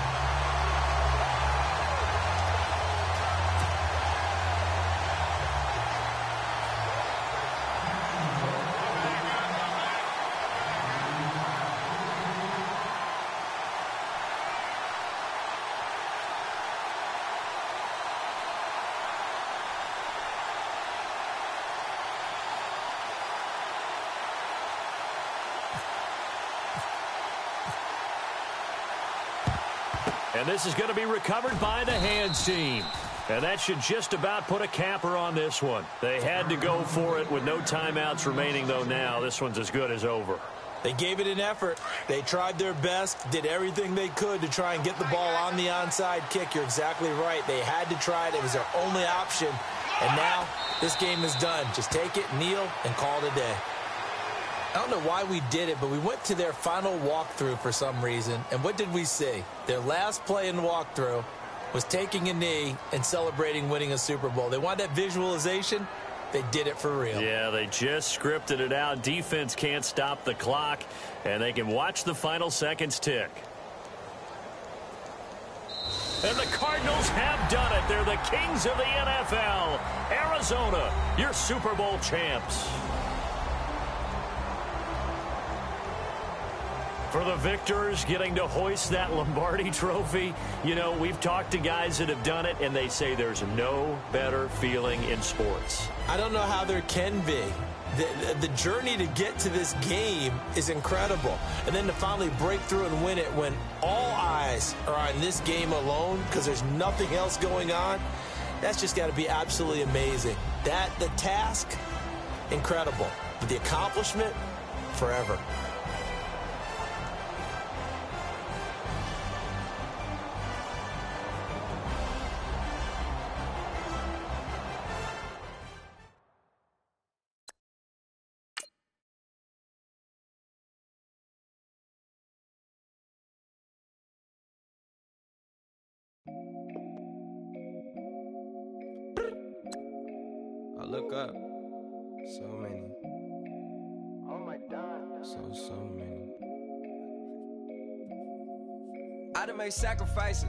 And this is going to be recovered by the hands team. And that should just about put a capper on this one. They had to go for it with no timeouts remaining, though now. This one's as good as over. They gave it an effort. They tried their best, did everything they could to try and get the ball on the onside kick. You're exactly right. They had to try it. It was their only option. And now this game is done. Just take it, kneel, and call it a day. I don't know why we did it, but we went to their final walkthrough for some reason. And what did we see? Their last play in the walkthrough was taking a knee and celebrating winning a Super Bowl. They wanted that visualization. They did it for real. Yeah, they just scripted it out. Defense can't stop the clock, and they can watch the final seconds tick. And the Cardinals have done it. They're the kings of the NFL. Arizona, your Super Bowl champs. For the victors getting to hoist that Lombardi trophy, you know, we've talked to guys that have done it, and they say there's no better feeling in sports. I don't know how there can be. The journey to get to this game is incredible. And then to finally break through and win it when all eyes are on this game alone because there's nothing else going on, that's just got to be absolutely amazing. The task, incredible. But the accomplishment, forever. I look up, so many. Oh my God. So many. I done made sacrifices.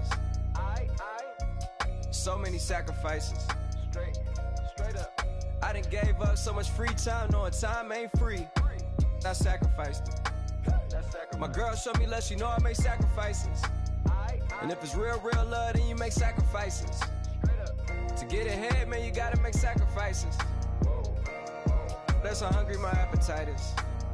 So many sacrifices. Straight up. I done gave up so much free time, knowing time ain't free. I sacrificed it. My girl showed me love, she know I make sacrifices. And if it's real love, then you make sacrifices. To get ahead, man, you gotta make sacrifices. That's how hungry my appetite is.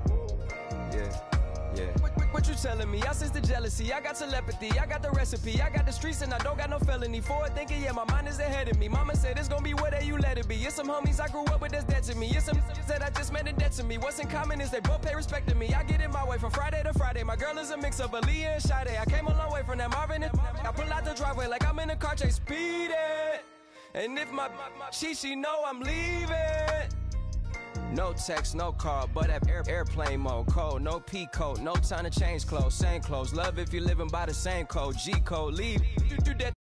Yeah. What you telling me? I sense the jealousy, I got telepathy, I got the recipe, I got the streets and I don't got no felony. Forward thinking, yeah, my mind is ahead of me. Mama said it's gonna be whatever you let it be. It's some homies I grew up with that's dead to me. It's some that I just met in debt to me. What's in common is they both pay respect to me. I get in my way from Friday to Friday. My girl is a mix of Aaliyah and Sade. I came a long way from that Marvin and I pull out the driveway like I'm in a car chase speeding. And if my she know I'm leaving. No text, no call, but at airplane mode. Code, no P code, no time to change clothes. Same clothes, love if you're living by the same code. G code, leave. You do that